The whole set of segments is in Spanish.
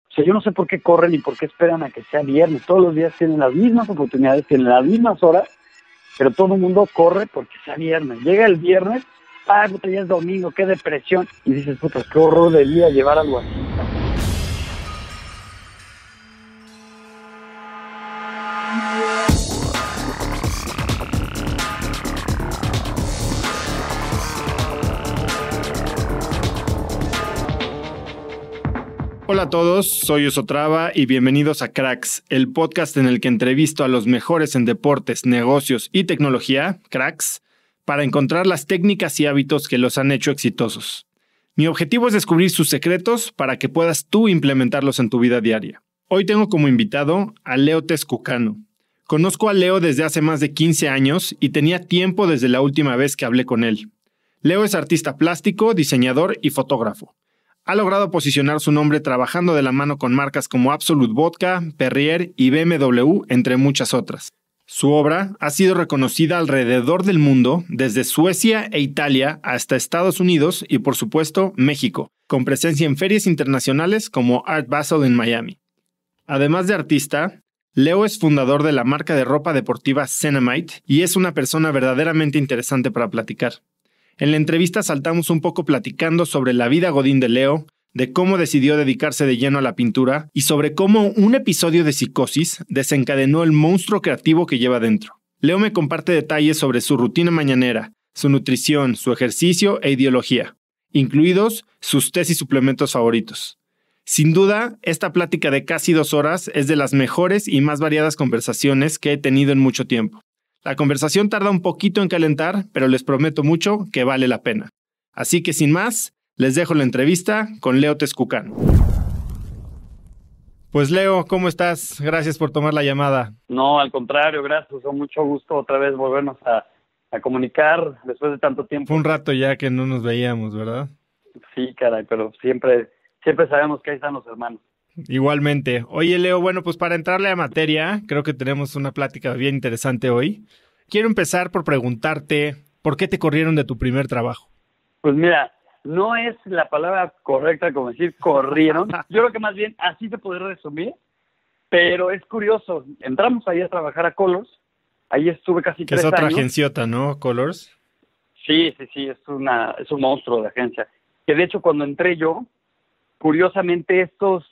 O sea, yo no sé por qué corren y por qué esperan a que sea viernes. Todos los días tienen las mismas oportunidades, tienen las mismas horas, pero todo el mundo corre porque sea viernes. Llega el viernes, puta, ya es domingo, qué depresión. Y dices, puta, qué horror de día llevar algo así. Hola a todos, soy Osotrava y bienvenidos a Cracks, el podcast en el que entrevisto a los mejores en deportes, negocios y tecnología, cracks, para encontrar las técnicas y hábitos que los han hecho exitosos. Mi objetivo es descubrir sus secretos para que puedas tú implementarlos en tu vida diaria. Hoy tengo como invitado a Leo Tezcucano. Conozco a Leo desde hace más de 15 años y tenía tiempo desde la última vez que hablé con él. Leo es artista plástico, diseñador y fotógrafo. Ha logrado posicionar su nombre trabajando de la mano con marcas como Absolut Vodka, Perrier y BMW, entre muchas otras. Su obra ha sido reconocida alrededor del mundo, desde Suecia e Italia hasta Estados Unidos y, por supuesto, México, con presencia en ferias internacionales como Art Basel en Miami. Además de artista, Leo es fundador de la marca de ropa deportiva Cenamite y es una persona verdaderamente interesante para platicar. En la entrevista saltamos un poco platicando sobre la vida godín de Leo, de cómo decidió dedicarse de lleno a la pintura y sobre cómo un episodio de psicosis desencadenó el monstruo creativo que lleva dentro. Leo me comparte detalles sobre su rutina mañanera, su nutrición, su ejercicio e ideología, incluidos sus tés y suplementos favoritos. Sin duda, esta plática de casi 2 horas es de las mejores y más variadas conversaciones que he tenido en mucho tiempo. La conversación tarda un poquito en calentar, pero les prometo mucho que vale la pena. Así que sin más, les dejo la entrevista con Leo Tezcucano. Pues Leo, ¿cómo estás? Gracias por tomar la llamada. No, al contrario, gracias. Con mucho gusto otra vez volvernos a comunicar después de tanto tiempo. Fue un rato ya que no nos veíamos, ¿verdad? Sí, caray, pero siempre sabemos que ahí están los hermanos. Igualmente. Oye, Leo, bueno, pues para entrarle a materia, creo que tenemos una plática bien interesante hoy. Quiero empezar por preguntarte, ¿por qué te corrieron de tu primer trabajo? Pues mira, no es la palabra correcta como decir corrieron. Yo creo que más bien así se podría resumir, pero es curioso. Entramos ahí a trabajar a Colors, ahí estuve casi 3 años. Que es otra agenciota, ¿no? Colors. Sí, es un monstruo de agencia. Que de hecho cuando entré yo, curiosamente estos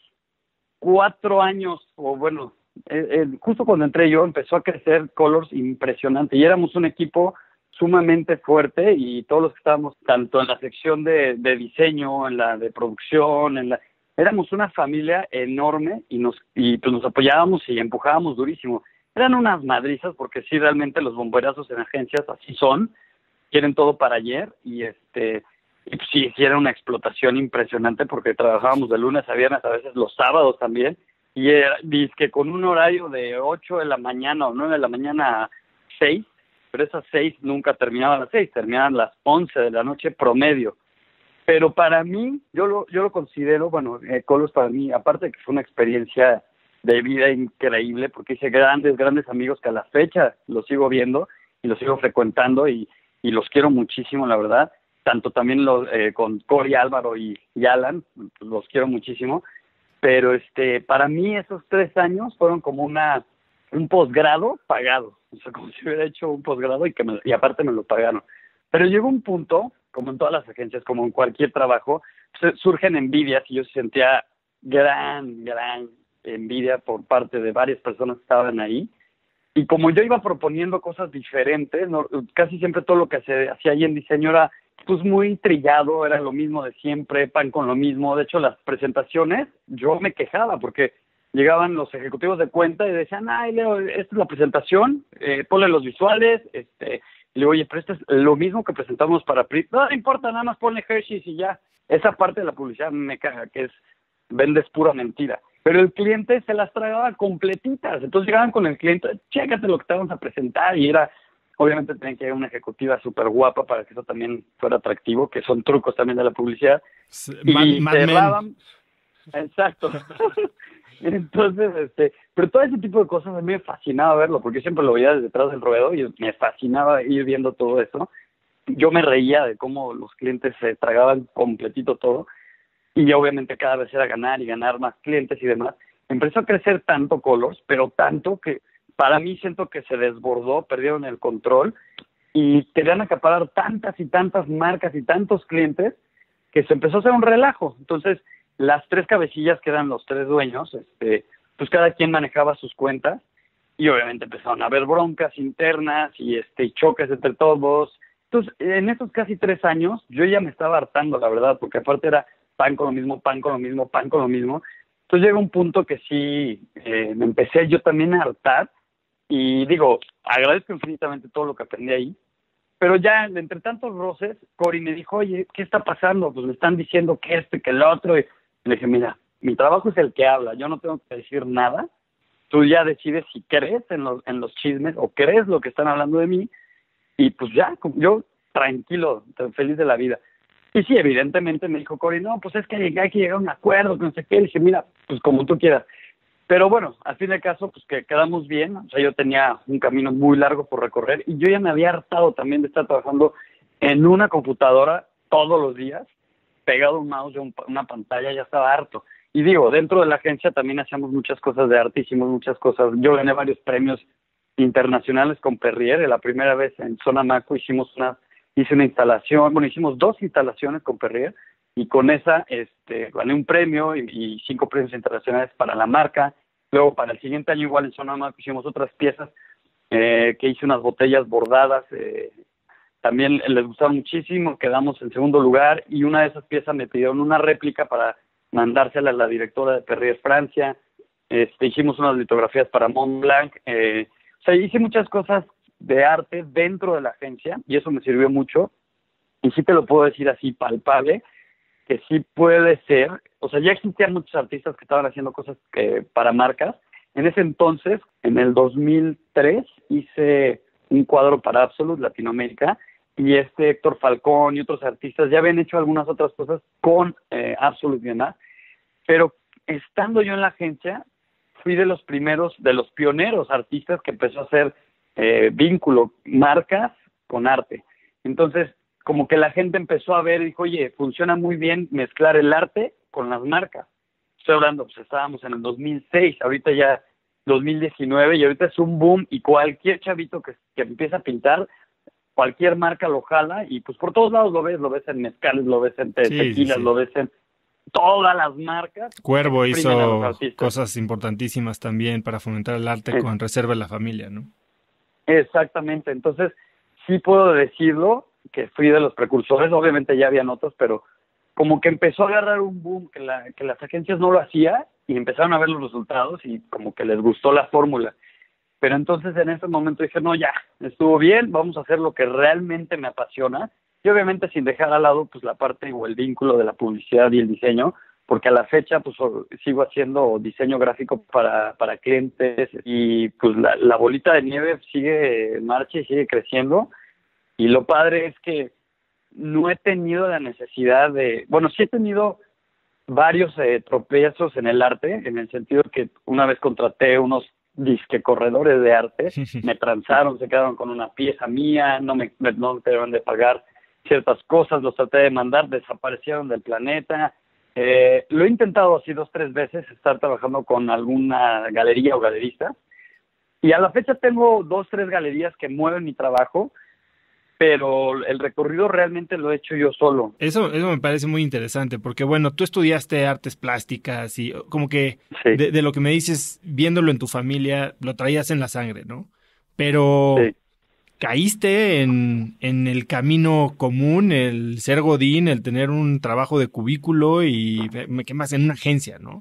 4 años, o bueno, justo cuando entré yo, empezó a crecer Colors impresionante y éramos un equipo sumamente fuerte y todos los que estábamos tanto en la sección de diseño, en la de producción, éramos una familia enorme y pues nos apoyábamos y empujábamos durísimo. Eran unas madrizas porque sí, realmente los bomberazos en agencias así son, quieren todo para ayer y pues sí era una explotación impresionante porque trabajábamos de lunes a viernes, a veces los sábados también, y que con un horario de 8 de la mañana o 9 de la mañana a 6, pero esas 6 nunca terminaban a las 6, terminaban a las 11 de la noche promedio. Pero para mí, yo lo considero, bueno, Colors para mí, aparte de que fue una experiencia de vida increíble, porque hice grandes amigos que a la fecha los sigo viendo y los sigo frecuentando y los quiero muchísimo, la verdad. Tanto también con Cory, Álvaro y Alan, los quiero muchísimo, pero para mí esos 3 años fueron como un posgrado pagado, o sea, como si hubiera hecho un posgrado y aparte me lo pagaron. Pero llegó un punto, como en todas las agencias, como en cualquier trabajo, surgen envidias y yo sentía gran envidia por parte de varias personas que estaban ahí. Y como yo iba proponiendo cosas diferentes, ¿no? Casi siempre todo lo que se hacía ahí en diseño era pues muy trillado, era lo mismo de siempre, pan con lo mismo. De hecho, las presentaciones, yo me quejaba porque llegaban los ejecutivos de cuenta y decían, ay, Leo, esta es la presentación, ponle los visuales, y le digo, oye, pero esto es lo mismo que presentamos para PRI. No importa, nada más ponle Hershey's y ya. Esa parte de la publicidad me caga, que vendes pura mentira. Pero el cliente se las tragaba completitas. Entonces llegaban con el cliente, chécate lo que te vamos a presentar, y era... Obviamente tenía que haber una ejecutiva súper guapa para que eso también fuera atractivo, que son trucos también de la publicidad. Y cerraban... Exacto. Entonces, pero todo ese tipo de cosas a mí me fascinaba verlo, porque yo siempre lo veía desde detrás del ruedo y me fascinaba ir viendo todo eso. Yo me reía de cómo los clientes se tragaban completito todo. y obviamente cada vez era ganar y ganar más clientes y demás. Empezó a crecer tanto Colors, pero tanto que para mí siento que se desbordó, perdieron el control y querían acaparar tantas y tantas marcas y tantos clientes que se empezó a hacer un relajo. Entonces, las tres cabecillas que eran los tres dueños, pues cada quien manejaba sus cuentas y obviamente empezaron a haber broncas internas y choques entre todos. Entonces, en esos casi 3 años, yo ya me estaba hartando, la verdad, porque aparte era pan con lo mismo, pan con lo mismo, pan con lo mismo. Entonces llega un punto que sí, me empecé yo también a hartar y digo, agradezco infinitamente todo lo que aprendí ahí, pero ya entre tantos roces, Cory me dijo, oye, ¿qué está pasando? Pues me están diciendo que y que el otro. Y le dije, mira, mi trabajo es el que habla, yo no tengo que decir nada, tú ya decides si crees en los chismes o crees lo que están hablando de mí, y pues ya, yo tranquilo, feliz de la vida. Y sí, evidentemente me dijo Cory, no, pues es que hay que llegar a un acuerdo, que no sé qué. Le dije, mira, pues como tú quieras. Pero bueno, al fin de caso, pues que quedamos bien. O sea, yo tenía un camino muy largo por recorrer y yo ya me había hartado también de estar trabajando en una computadora todos los días, pegado a un mouse de una pantalla, ya estaba harto. Y digo, dentro de la agencia también hacíamos muchas cosas de arte, hicimos muchas cosas. Yo gané varios premios internacionales con Perrier. La primera vez en Zona Maco hice una instalación, hicimos 2 instalaciones con Perrier y con esa gané un premio y 5 premios internacionales para la marca. Luego para el siguiente año igual en Zona Maco hicimos otras piezas que hice unas botellas bordadas, también les gustaron muchísimo, quedamos en segundo lugar y una de esas piezas me pidieron una réplica para mandársela a la directora de Perrier Francia. Hicimos unas litografías para Montblanc, o sea, hice muchas cosas de arte dentro de la agencia y eso me sirvió mucho y sí te lo puedo decir así palpable que sí puede ser, o sea, ya existían muchos artistas que estaban haciendo cosas para marcas. En ese entonces, en el 2003, hice un cuadro para Absolut Latinoamérica y Héctor Falcón y otros artistas ya habían hecho algunas otras cosas con Absolut y demás, pero estando yo en la agencia fui de los pioneros artistas que empezó a hacer vínculo, marcas con arte. Entonces, como que la gente empezó a ver y dijo, oye, funciona muy bien mezclar el arte con las marcas. Estoy hablando, pues estábamos en el 2006, ahorita ya 2019, y ahorita es un boom, y cualquier chavito que empieza a pintar, cualquier marca lo jala, y pues por todos lados lo ves en mezcales, lo ves en tequilas, sí. Lo ves en todas las marcas. Cuervo hizo cosas importantísimas también para fomentar el arte con Reserva de la Familia, ¿no? Exactamente, entonces sí puedo decirlo, que fui de los precursores, obviamente ya habían otros, pero como que empezó a agarrar un boom que las agencias no lo hacían y empezaron a ver los resultados y como que les gustó la fórmula. Pero entonces en ese momento dije, no, ya, estuvo bien, vamos a hacer lo que realmente me apasiona y obviamente sin dejar al lado pues la parte o el vínculo de la publicidad y el diseño, porque a la fecha pues sigo haciendo diseño gráfico para clientes y pues la bolita de nieve sigue en marcha y sigue creciendo. Y lo padre es que no he tenido la necesidad sí he tenido varios tropiezos en el arte, en el sentido que una vez contraté unos disque corredores de arte, me transaron, se quedaron con una pieza mía, no me debieron de pagar ciertas cosas, los traté de mandar, desaparecieron del planeta. Lo he intentado así 2, 3 veces, estar trabajando con alguna galería o galerista, y a la fecha tengo 2, 3 galerías que mueven mi trabajo, pero el recorrido realmente lo he hecho yo solo. Eso me parece muy interesante, porque bueno, tú estudiaste artes plásticas y como que sí. de lo que me dices, viéndolo en tu familia, lo traías en la sangre, ¿no? Pero sí. Caíste en el camino común, el ser godín, el tener un trabajo de cubículo y ¿qué más? En una agencia, ¿no?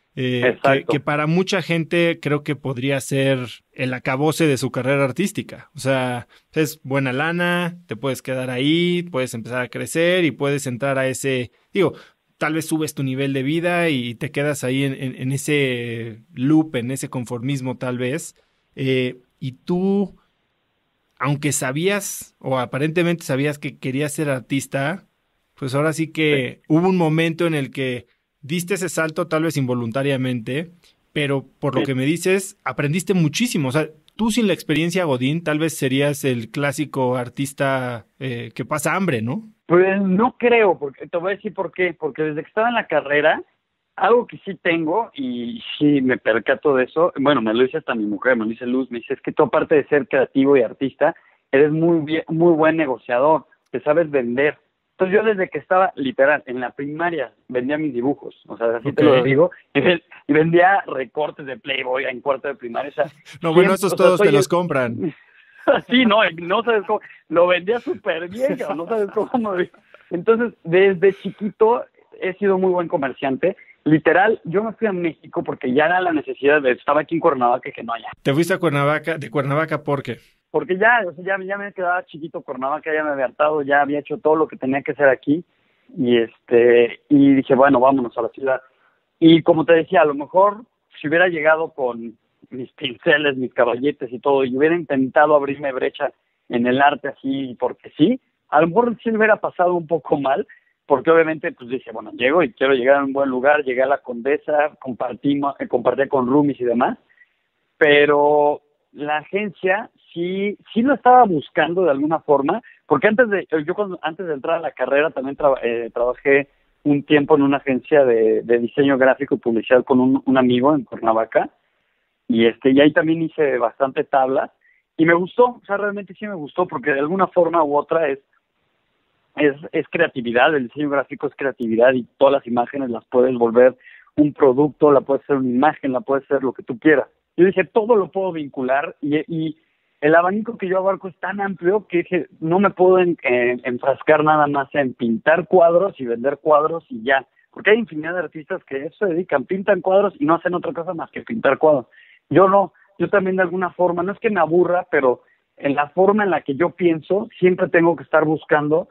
Que para mucha gente creo que podría ser el acabose de su carrera artística. O sea, es buena lana, te puedes quedar ahí, puedes empezar a crecer y puedes entrar a ese... tal vez subes tu nivel de vida y te quedas ahí en ese loop, en ese conformismo tal vez. Y tú, aunque sabías o aparentemente sabías que querías ser artista, pues ahora sí que hubo un momento en el que diste ese salto tal vez involuntariamente, pero por lo que me dices, aprendiste muchísimo. O sea, Tú sin la experiencia Godín, tal vez serías el clásico artista que pasa hambre, ¿no? Pues no creo, porque te voy a decir por qué. Porque desde que estaba en la carrera, algo que sí tengo, y sí me percato de eso, bueno, me lo dice hasta mi mujer, me lo dice Luz, me dice, es que tú aparte de ser creativo y artista, eres muy buen negociador, te sabes vender. Entonces yo desde que estaba, literal, en la primaria, vendía mis dibujos, o sea, así te lo digo, y vendía recortes de Playboy en cuarto de primaria, o sea, no, bueno, estos todos te los compran. Sí, no sabes cómo, lo vendía súper bien, no sabes cómo. Entonces, desde chiquito he sido muy buen comerciante. Literal, yo me fui a México porque ya era la necesidad de, estaba aquí en Cuernavaca, que no allá. ¿Te fuiste a Cuernavaca, de Cuernavaca por qué? Porque ya, o sea, ya me quedaba chiquito Cuernavaca, ya me había hartado, ya había hecho todo lo que tenía que hacer aquí, y dije, bueno, vámonos a la ciudad. Y como te decía, a lo mejor si hubiera llegado con mis pinceles, mis caballetes y todo, y hubiera intentado abrirme brecha en el arte así, porque sí, a lo mejor sí me hubiera pasado un poco mal, porque obviamente pues dije, bueno, llego y quiero llegar a un buen lugar, llegué a la Condesa, compartí con roomies y demás, pero la agencia sí lo estaba buscando de alguna forma, porque antes de entrar a la carrera también trabajé un tiempo en una agencia de diseño gráfico y publicidad con un amigo en Cuernavaca, y ahí también hice bastante tablas, y me gustó, o sea, realmente sí me gustó, porque de alguna forma u otra es creatividad, el diseño gráfico es creatividad, y todas las imágenes las puedes volver un producto, la puedes hacer una imagen, la puedes hacer lo que tú quieras. Yo dije, todo lo puedo vincular, y el abanico que yo abarco es tan amplio que dije, no me puedo enfrascar nada más en pintar cuadros y vender cuadros y ya, porque hay infinidad de artistas que a eso se dedican, pintan cuadros y no hacen otra cosa más que pintar cuadros. Yo no, yo también de alguna forma, no es que me aburra, pero en la forma en la que yo pienso, siempre tengo que estar buscando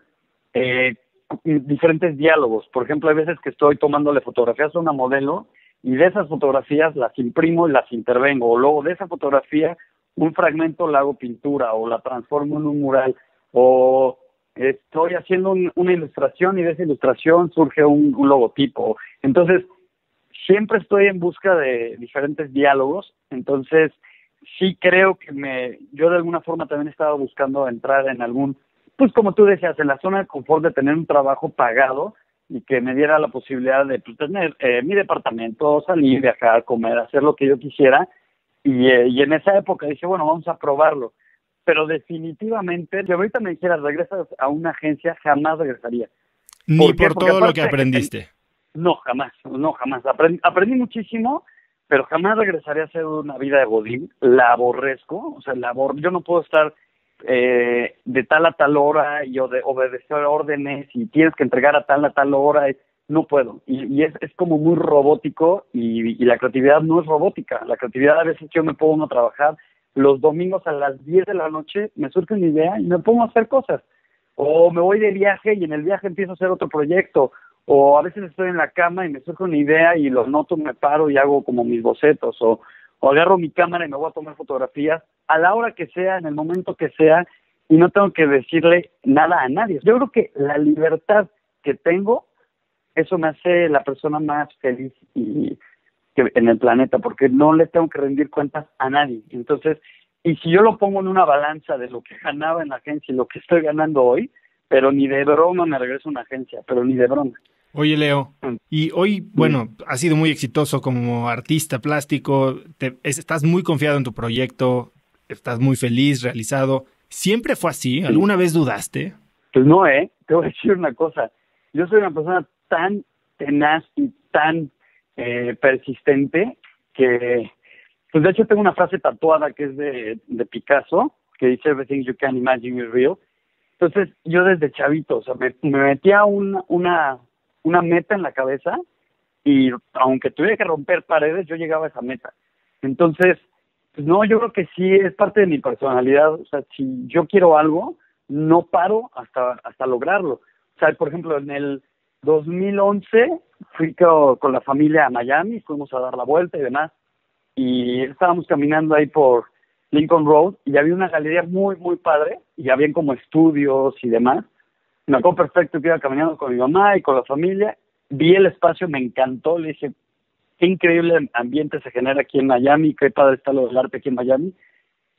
diferentes diálogos. Por ejemplo, hay veces que estoy tomándole fotografías a una modelo y de esas fotografías las imprimo y las intervengo, o luego de esa fotografía un fragmento la hago pintura o la transformo en un mural, o estoy haciendo una ilustración y de esa ilustración surge un logotipo. Entonces, siempre estoy en busca de diferentes diálogos. Entonces, sí creo que yo de alguna forma también estaba buscando entrar en algún, pues como tú decías, en la zona de confort de tener un trabajo pagado y que me diera la posibilidad de pues, tener mi departamento, salir, viajar, comer, hacer lo que yo quisiera. Y en esa época dije, bueno, vamos a probarlo. Pero definitivamente, si ahorita me dijeras, regresas a una agencia, jamás regresaría. Ni por todo lo que aprendiste. No, jamás. Aprendí muchísimo, pero jamás regresaría a hacer una vida de godín. La aborrezco, o sea, yo no puedo estar de tal a tal hora y obedecer órdenes y tienes que entregar a tal hora. No puedo, y es como muy robótico, y la creatividad no es robótica. La creatividad, a veces yo me pongo a trabajar los domingos a las 10 de la noche, me surge una idea y me pongo a hacer cosas, o me voy de viaje y en el viaje empiezo a hacer otro proyecto, o a veces estoy en la cama y me surge una idea y lo noto, me paro y hago como mis bocetos, o agarro mi cámara y me voy a tomar fotografías a la hora que sea, en el momento que sea, y no tengo que decirle nada a nadie. Yo creo que la libertad que tengo, eso me hace la persona más feliz en el planeta, porque no le tengo que rendir cuentas a nadie. Entonces, y si yo lo pongo en una balanza de lo que ganaba en la agencia y lo que estoy ganando hoy, pero ni de broma me regreso a una agencia, pero ni de broma. Oye, Leo, y hoy, bueno, has sido muy exitoso como artista plástico, estás muy confiado en tu proyecto, estás muy feliz, realizado. ¿Siempre fue así? ¿Alguna vez dudaste? Pues no, te voy a decir una cosa. Yo soy una persona tan tenaz y tan persistente que, pues de hecho tengo una frase tatuada que es de Picasso, que dice "Everything you can imagine is real". Entonces yo desde chavito, o sea, me metía una meta en la cabeza, y aunque tuviera que romper paredes, yo llegaba a esa meta. Entonces, pues no, yo creo que sí es parte de mi personalidad. O sea, si yo quiero algo, no paro hasta lograrlo. O sea, por ejemplo, en el 2011 fui con la familia a Miami, fuimos a dar la vuelta y demás, y estábamos caminando ahí por Lincoln Road y había una galería muy, muy padre, y habían como estudios y demás. Me acuerdo perfecto que iba caminando con mi mamá y con la familia, vi el espacio, me encantó, le dije, qué increíble ambiente se genera aquí en Miami, qué padre está lo del arte aquí en Miami.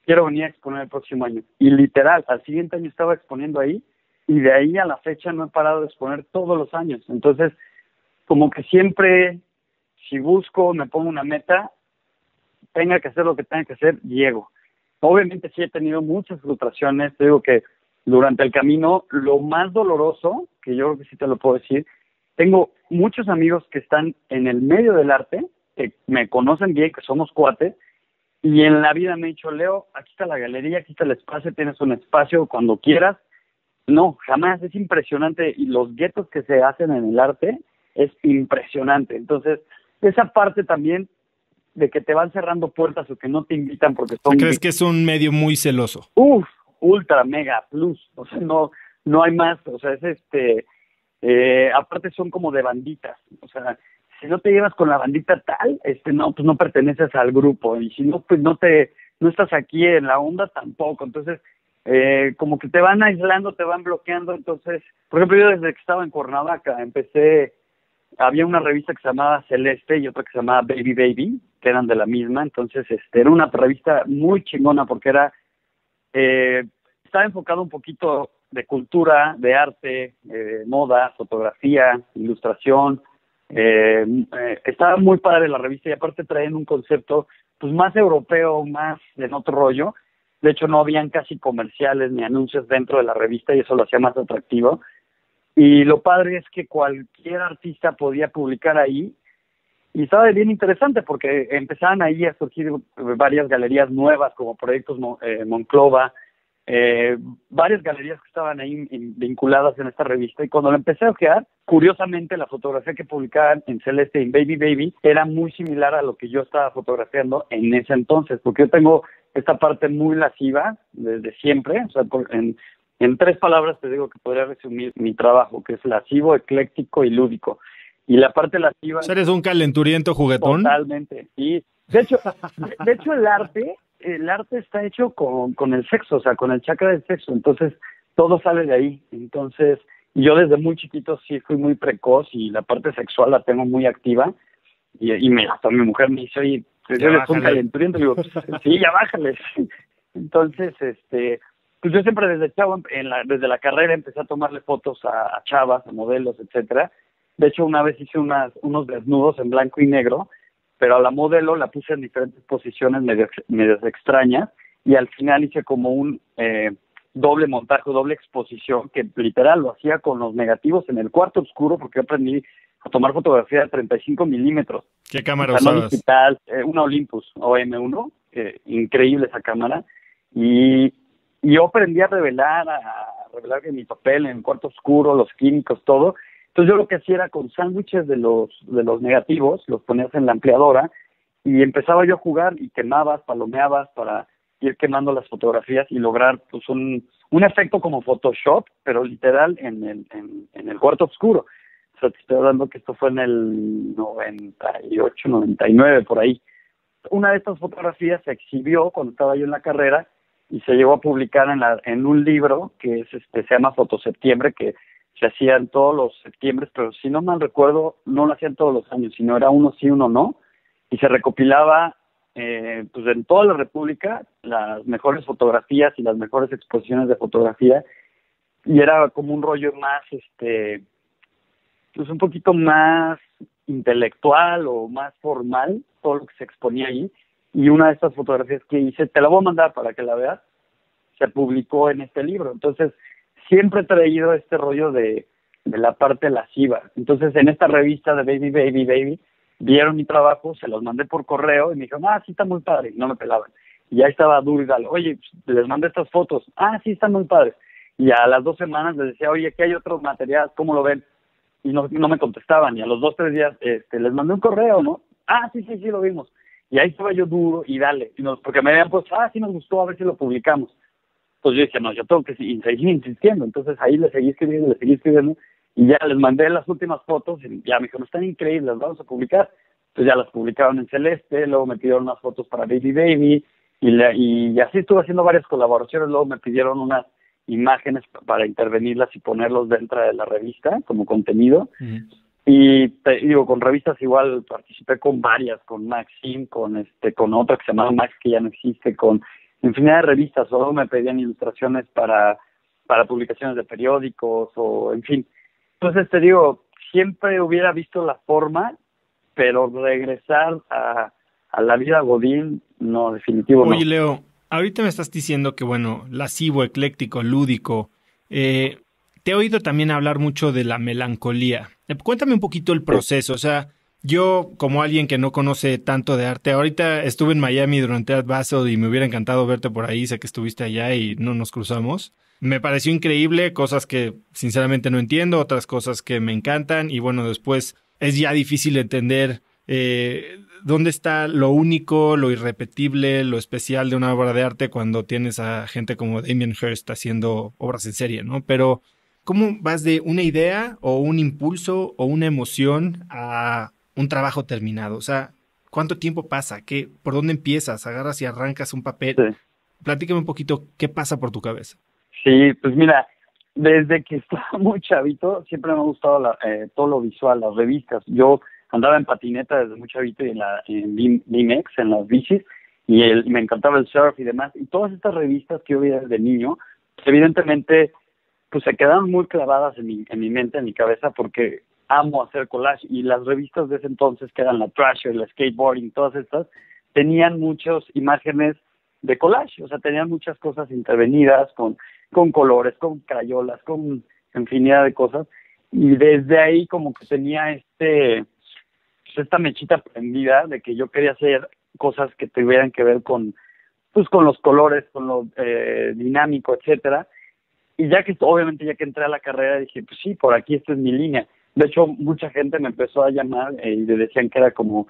quiero venir a exponer el próximo año. Y literal, al siguiente año estaba exponiendo ahí, y de ahí a la fecha no he parado de exponer todos los años. Entonces, como que siempre, si busco, me pongo una meta, tenga que hacer lo que tenga que hacer, llego. Obviamente sí he tenido muchas frustraciones, te digo que durante el camino, lo más doloroso, que yo creo que sí te lo puedo decir, tengo muchos amigos que están en el medio del arte, que me conocen bien, que somos cuates, y en la vida me han dicho, Leo, aquí está la galería, aquí está el espacio, tienes un espacio cuando quieras. No, jamás, es impresionante, y los guetos que se hacen en el arte es impresionante. Entonces, esa parte también de que te van cerrando puertas o que no te invitan porque son... ¿Crees que es un medio muy celoso? Ultra, mega, plus, o sea, no hay más, o sea, aparte son como de banditas, o sea, si no te llevas con la bandita tal, no, pues no perteneces al grupo, y si no, pues no estás aquí en la onda tampoco. Entonces, como que te van aislando, te van bloqueando. Entonces, por ejemplo, yo desde que estaba en Cuernavaca había una revista que se llamaba Celeste y otra que se llamaba Baby Baby, que eran de la misma. Entonces, era una revista muy chingona porque estaba enfocado un poquito de cultura, de arte, moda, fotografía, ilustración. Estaba muy padre la revista, y aparte traían un concepto pues más europeo, más en otro rollo. De hecho, no habían casi comerciales ni anuncios dentro de la revista, y eso lo hacía más atractivo. Y lo padre es que cualquier artista podía publicar ahí, y estaba bien interesante porque empezaban ahí a surgir varias galerías nuevas, como Proyectos Monclova, varias galerías que estaban ahí vinculadas en esta revista. Y cuando la empecé a ojear, curiosamente la fotografía que publicaban en Celeste y en Baby Baby era muy similar a lo que yo estaba fotografiando en ese entonces, porque yo tengo esta parte muy lasciva desde siempre. O sea, en 3 palabras te digo que podría resumir mi trabajo, que es lascivo, ecléctico y lúdico. Y la parte lasciva... ¿Eres un calenturiento juguetón? Totalmente, sí. De hecho el arte está hecho con el sexo, o sea, con el chakra del sexo. Entonces, todo sale de ahí. Entonces, yo desde muy chiquito sí fui muy precoz, y la parte sexual la tengo muy activa. Y hasta mi mujer me dice, oye, eres un calenturiento. Le digo, sí, ya bájale. Entonces, pues yo siempre desde chavo, desde la carrera, empecé a tomarle fotos a chavas, a modelos, etcétera. De hecho, una vez hice unos desnudos en blanco y negro, pero a la modelo la puse en diferentes posiciones medio extrañas, y al final hice como un doble montaje, doble exposición, que literal lo hacía con los negativos en el cuarto oscuro, porque yo aprendí a tomar fotografía de 35 milímetros. ¿Qué cámara usabas? No digital, una Olympus OM1, increíble esa cámara, y yo aprendí a revelar en mi papel, en el cuarto oscuro, los químicos, todo. Entonces yo lo que hacía era con sándwiches de los negativos, los ponías en la ampliadora, y empezaba yo a jugar, y quemabas, palomeabas para ir quemando las fotografías y lograr pues un efecto como Photoshop, pero literal en el cuarto oscuro. O sea, te estoy hablando que esto fue en el 98, 99, por ahí. Una de estas fotografías se exhibió cuando estaba yo en la carrera, y se llegó a publicar en un libro que se llama Fotoseptiembre, que se hacían todos los septiembres, pero si no mal recuerdo, no lo hacían todos los años, sino era uno sí, uno no, y se recopilaba pues en toda la República las mejores fotografías y las mejores exposiciones de fotografía, y era como un rollo más, pues un poquito más intelectual o más formal, todo lo que se exponía ahí. Y una de estas fotografías que hice, te la voy a mandar para que la veas, se publicó en este libro. Entonces, siempre he traído este rollo de la parte lasciva. Entonces, en esta revista de Baby Baby Baby, vieron mi trabajo, se los mandé por correo, y me dijeron, sí, está muy padre, y no me pelaban. Y ya estaba duro y dale, oye, pues, les mandé estas fotos, sí, están muy padres. Y a las 2 semanas les decía, oye, aquí hay otro material, ¿cómo lo ven? Y no me contestaban, y a los 2, 3 días les mandé un correo, ¿no? Sí, lo vimos. Y ahí estaba yo duro y dale, porque me habían puesto, sí nos gustó, a ver si lo publicamos. Entonces yo decía, no, yo tengo que seguir insistiendo. Entonces ahí le seguí escribiendo, y ya les mandé las últimas fotos, y ya me dijeron, están increíbles, las vamos a publicar. Entonces ya las publicaron en Celeste, luego me pidieron unas fotos para Baby Baby, y así estuve haciendo varias colaboraciones. Luego me pidieron unas imágenes para intervenirlas y ponerlos dentro de la revista como contenido. Uh-huh. Y te digo, con revistas igual participé con varias, con Maxim, con otra que se llamaba Max, que ya no existe, con infinidad de revistas, o me pedían ilustraciones para publicaciones de periódicos, o en fin. Entonces te digo, siempre hubiera visto la forma, pero regresar a la vida godín, no, definitivo no. Oye, Leo, ahorita me estás diciendo que, bueno, lascivo, ecléctico, lúdico. Te he oído también hablar mucho de la melancolía. Cuéntame un poquito el proceso. O sea, yo, como alguien que no conoce tanto de arte, ahorita estuve en Miami durante Art Basel y me hubiera encantado verte por ahí. Sé que estuviste allá y no nos cruzamos. Me pareció increíble, cosas que sinceramente no entiendo, otras cosas que me encantan. Y bueno, después es ya difícil entender dónde está lo único, lo irrepetible, lo especial de una obra de arte cuando tienes a gente como Damien Hirst haciendo obras en serie, ¿no? Pero ¿cómo vas de una idea o un impulso o una emoción a un trabajo terminado? O sea, ¿cuánto tiempo pasa? ¿Por dónde empiezas? ¿Agarras y arrancas un papel? Sí. Platícame un poquito qué pasa por tu cabeza. Sí, pues mira, desde que estaba muy chavito siempre me ha gustado todo lo visual, las revistas. Yo andaba en patineta desde muy chavito y en BMX, en las bicis, y me encantaba el surf y demás. Y todas estas revistas que yo veía desde niño, evidentemente, pues se quedaron muy clavadas en mi mente, en mi cabeza, porque amo hacer collage. Y las revistas de ese entonces, que eran la Thrasher, la Skateboarding, todas estas, tenían muchas imágenes de collage, o sea, tenían muchas cosas intervenidas con colores, con crayolas, con infinidad de cosas. Y desde ahí como que tenía esta mechita prendida de que yo quería hacer cosas que tuvieran que ver con los colores, con lo dinámico, etcétera. Y obviamente ya que entré a la carrera dije, pues sí, por aquí esta es mi línea. De hecho, mucha gente me empezó a llamar y le decían que era como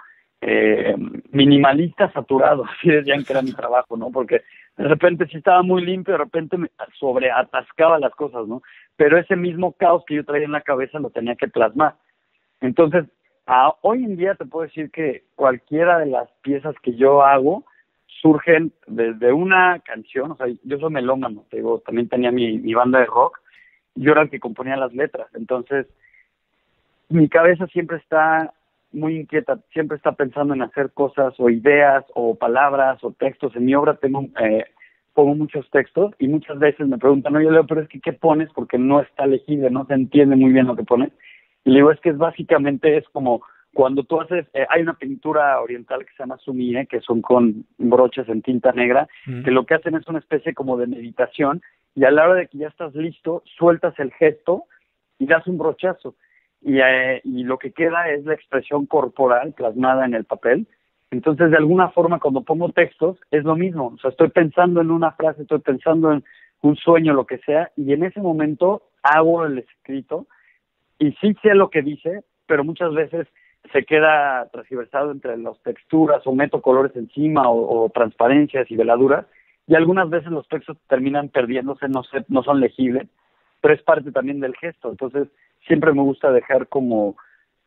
minimalista saturado, así decían que era mi trabajo, ¿no? Porque de repente sí estaba muy limpio, de repente me sobreatascaba las cosas, ¿no? Pero ese mismo caos que yo traía en la cabeza lo tenía que plasmar. Entonces, hoy en día te puedo decir que cualquiera de las piezas que yo hago surgen desde una canción, o sea, yo soy melómano, te digo, también tenía mi banda de rock, yo era el que componía las letras, entonces mi cabeza siempre está muy inquieta, siempre está pensando en hacer cosas o ideas o palabras o textos. En mi obra pongo muchos textos y muchas veces me preguntan, oye Leo, pero es que ¿qué pones? Porque no está legible, no se entiende muy bien lo que pones. Y le digo, es que básicamente es como cuando tú haces, hay una pintura oriental que se llama sumie, que son con broches en tinta negra, que lo que hacen es una especie como de meditación, y a la hora de que ya estás listo, sueltas el gesto y das un brochazo. Y lo que queda es la expresión corporal plasmada en el papel. Entonces, de alguna forma, cuando pongo textos, es lo mismo. O sea, estoy pensando en una frase, estoy pensando en un sueño, lo que sea, y en ese momento hago el escrito, y sí sé lo que dice, pero muchas veces se queda transversado entre las texturas, o meto colores encima, o transparencias y veladuras, y algunas veces los textos terminan perdiéndose, no son legibles, pero es parte también del gesto. Entonces, siempre me gusta dejar como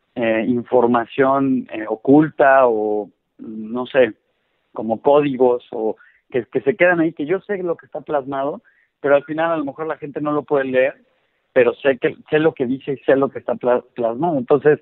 información oculta o, no sé, como códigos o que se quedan ahí, que yo sé lo que está plasmado, pero al final a lo mejor la gente no lo puede leer, pero sé lo que dice y sé lo que está plasmado. Entonces,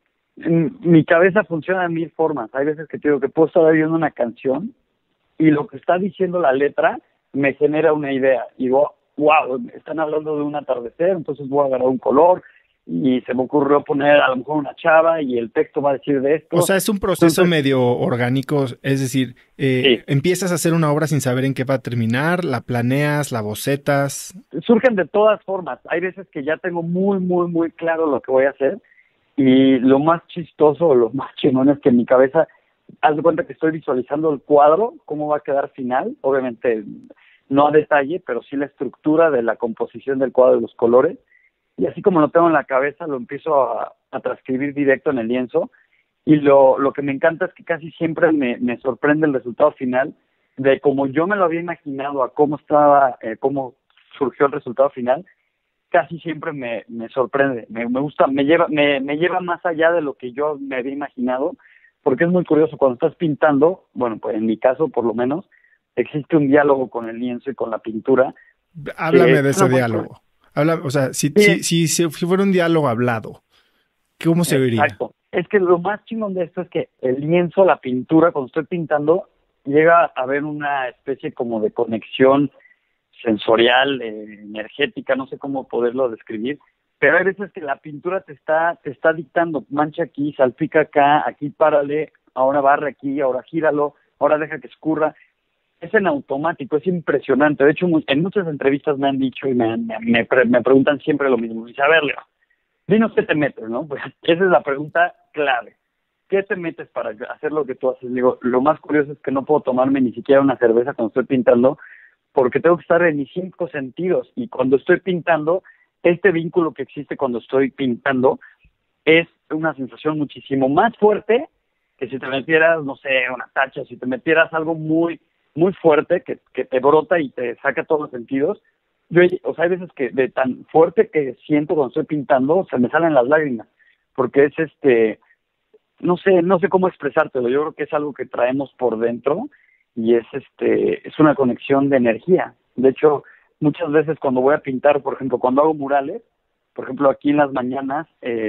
mi cabeza funciona de mil formas. Hay veces que te digo que puedo estar viendo una canción y lo que está diciendo la letra me genera una idea. Y digo, wow, están hablando de un atardecer, entonces voy a agarrar un color y se me ocurrió poner a lo mejor una chava y el texto va a decir de esto. O sea, es un proceso medio orgánico, es decir, sí. Empiezas a hacer una obra sin saber en qué va a terminar, la planeas, la bocetas. Surgen de todas formas. Hay veces que ya tengo muy, muy, muy claro lo que voy a hacer y lo más chistoso o lo más chingón es que en mi cabeza, haz de cuenta que estoy visualizando el cuadro, cómo va a quedar final, obviamente no a detalle, pero sí la estructura de la composición del cuadro de los colores. Y así como lo tengo en la cabeza, lo empiezo a transcribir directo en el lienzo. Y lo que me encanta es que casi siempre me sorprende el resultado final, de cómo yo me lo había imaginado a cómo estaba, cómo surgió el resultado final. Casi siempre me sorprende, me gusta, me lleva más allá de lo que yo me había imaginado, porque es muy curioso, cuando estás pintando, bueno, pues en mi caso por lo menos, existe un diálogo con el lienzo y con la pintura. Háblame de ese diálogo. O sea, si fuera un diálogo hablado, ¿cómo se vería? Exacto. Es que lo más chingón de esto es que el lienzo, la pintura, cuando estoy pintando, llega a haber una especie como de conexión sensorial, energética, no sé cómo poderlo describir, pero hay veces que la pintura te está dictando, mancha aquí, salpica acá, aquí párale, ahora barre aquí, ahora gíralo, ahora deja que escurra. Es en automático, es impresionante. De hecho, en muchas entrevistas me han dicho y me preguntan siempre lo mismo. Dice, a ver, Leo, dinos qué te metes, ¿no? Pues esa es la pregunta clave. ¿Qué te metes para hacer lo que tú haces? Digo, lo más curioso es que no puedo tomarme ni siquiera una cerveza cuando estoy pintando, porque tengo que estar en mis 5 sentidos. Y cuando estoy pintando, este vínculo que existe cuando estoy pintando es una sensación muchísimo más fuerte que si te metieras, no sé, una tacha, si te metieras algo muy, muy fuerte que te brota y te saca todos los sentidos. O sea, hay veces que de tan fuerte que siento cuando estoy pintando, se me salen las lágrimas, porque es no sé cómo expresártelo. Yo creo que es algo que traemos por dentro y es una conexión de energía. De hecho, muchas veces cuando voy a pintar, por ejemplo, cuando hago murales, por ejemplo, aquí en las mañanas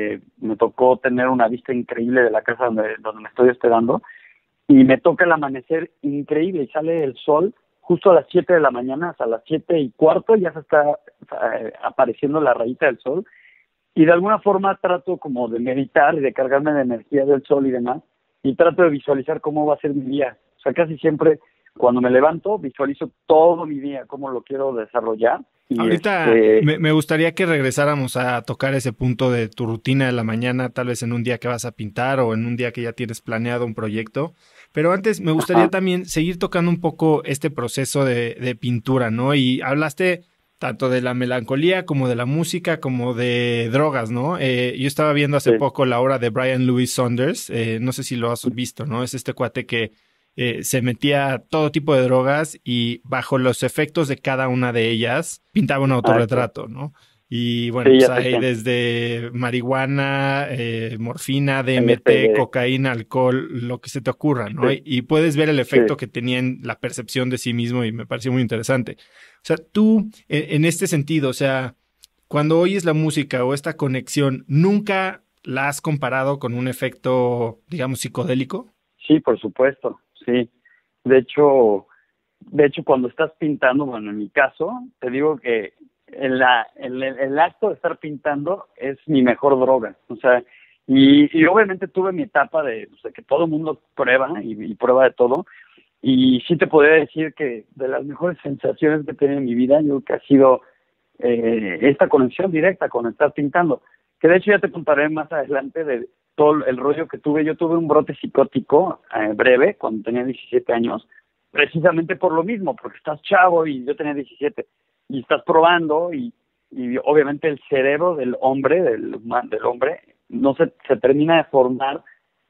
me tocó tener una vista increíble de la casa donde me estoy hospedando y me toca el amanecer increíble y sale el sol justo a las 7 de la mañana, hasta las 7:15 ya se está apareciendo la rayita del sol. Y de alguna forma trato como de meditar y de cargarme de energía del sol y demás, y trato de visualizar cómo va a ser mi día. O sea, casi siempre cuando me levanto visualizo todo mi día, cómo lo quiero desarrollar. Y Ahorita me gustaría que regresáramos a tocar ese punto de tu rutina de la mañana, tal vez en un día que vas a pintar o en un día que ya tienes planeado un proyecto. Pero antes me gustaría también seguir tocando un poco este proceso de pintura, ¿no? Y hablaste tanto de la melancolía como de la música, como de drogas, ¿no? Yo estaba viendo hace poco la obra de Brian Louis Saunders, no sé si lo has visto, ¿no? Es este cuate que se metía todo tipo de drogas y bajo los efectos de cada una de ellas pintaba un autorretrato, ¿no? Y bueno, pues hay desde marihuana, morfina, DMT, cocaína, alcohol, lo que se te ocurra, ¿no? Y puedes ver el efecto que tenía en la percepción de sí mismo y me pareció muy interesante. O sea, tú, en este sentido, o sea, cuando oyes la música o esta conexión, ¿nunca la has comparado con un efecto, digamos, psicodélico? Sí, por supuesto, sí. De hecho, cuando estás pintando, bueno, en mi caso, te digo que el acto de estar pintando es mi mejor droga. O sea, y obviamente tuve mi etapa de que todo el mundo prueba y prueba de todo. Y sí te podría decir que de las mejores sensaciones que he tenido en mi vida, yo creo que ha sido esta conexión directa con estar pintando. Que de hecho ya te contaré más adelante de todo el rollo que tuve. Yo tuve un brote psicótico breve cuando tenía 17 años, precisamente por lo mismo, porque estás chavo y yo tenía 17, y estás probando y obviamente el cerebro del hombre, del hombre, no se termina de formar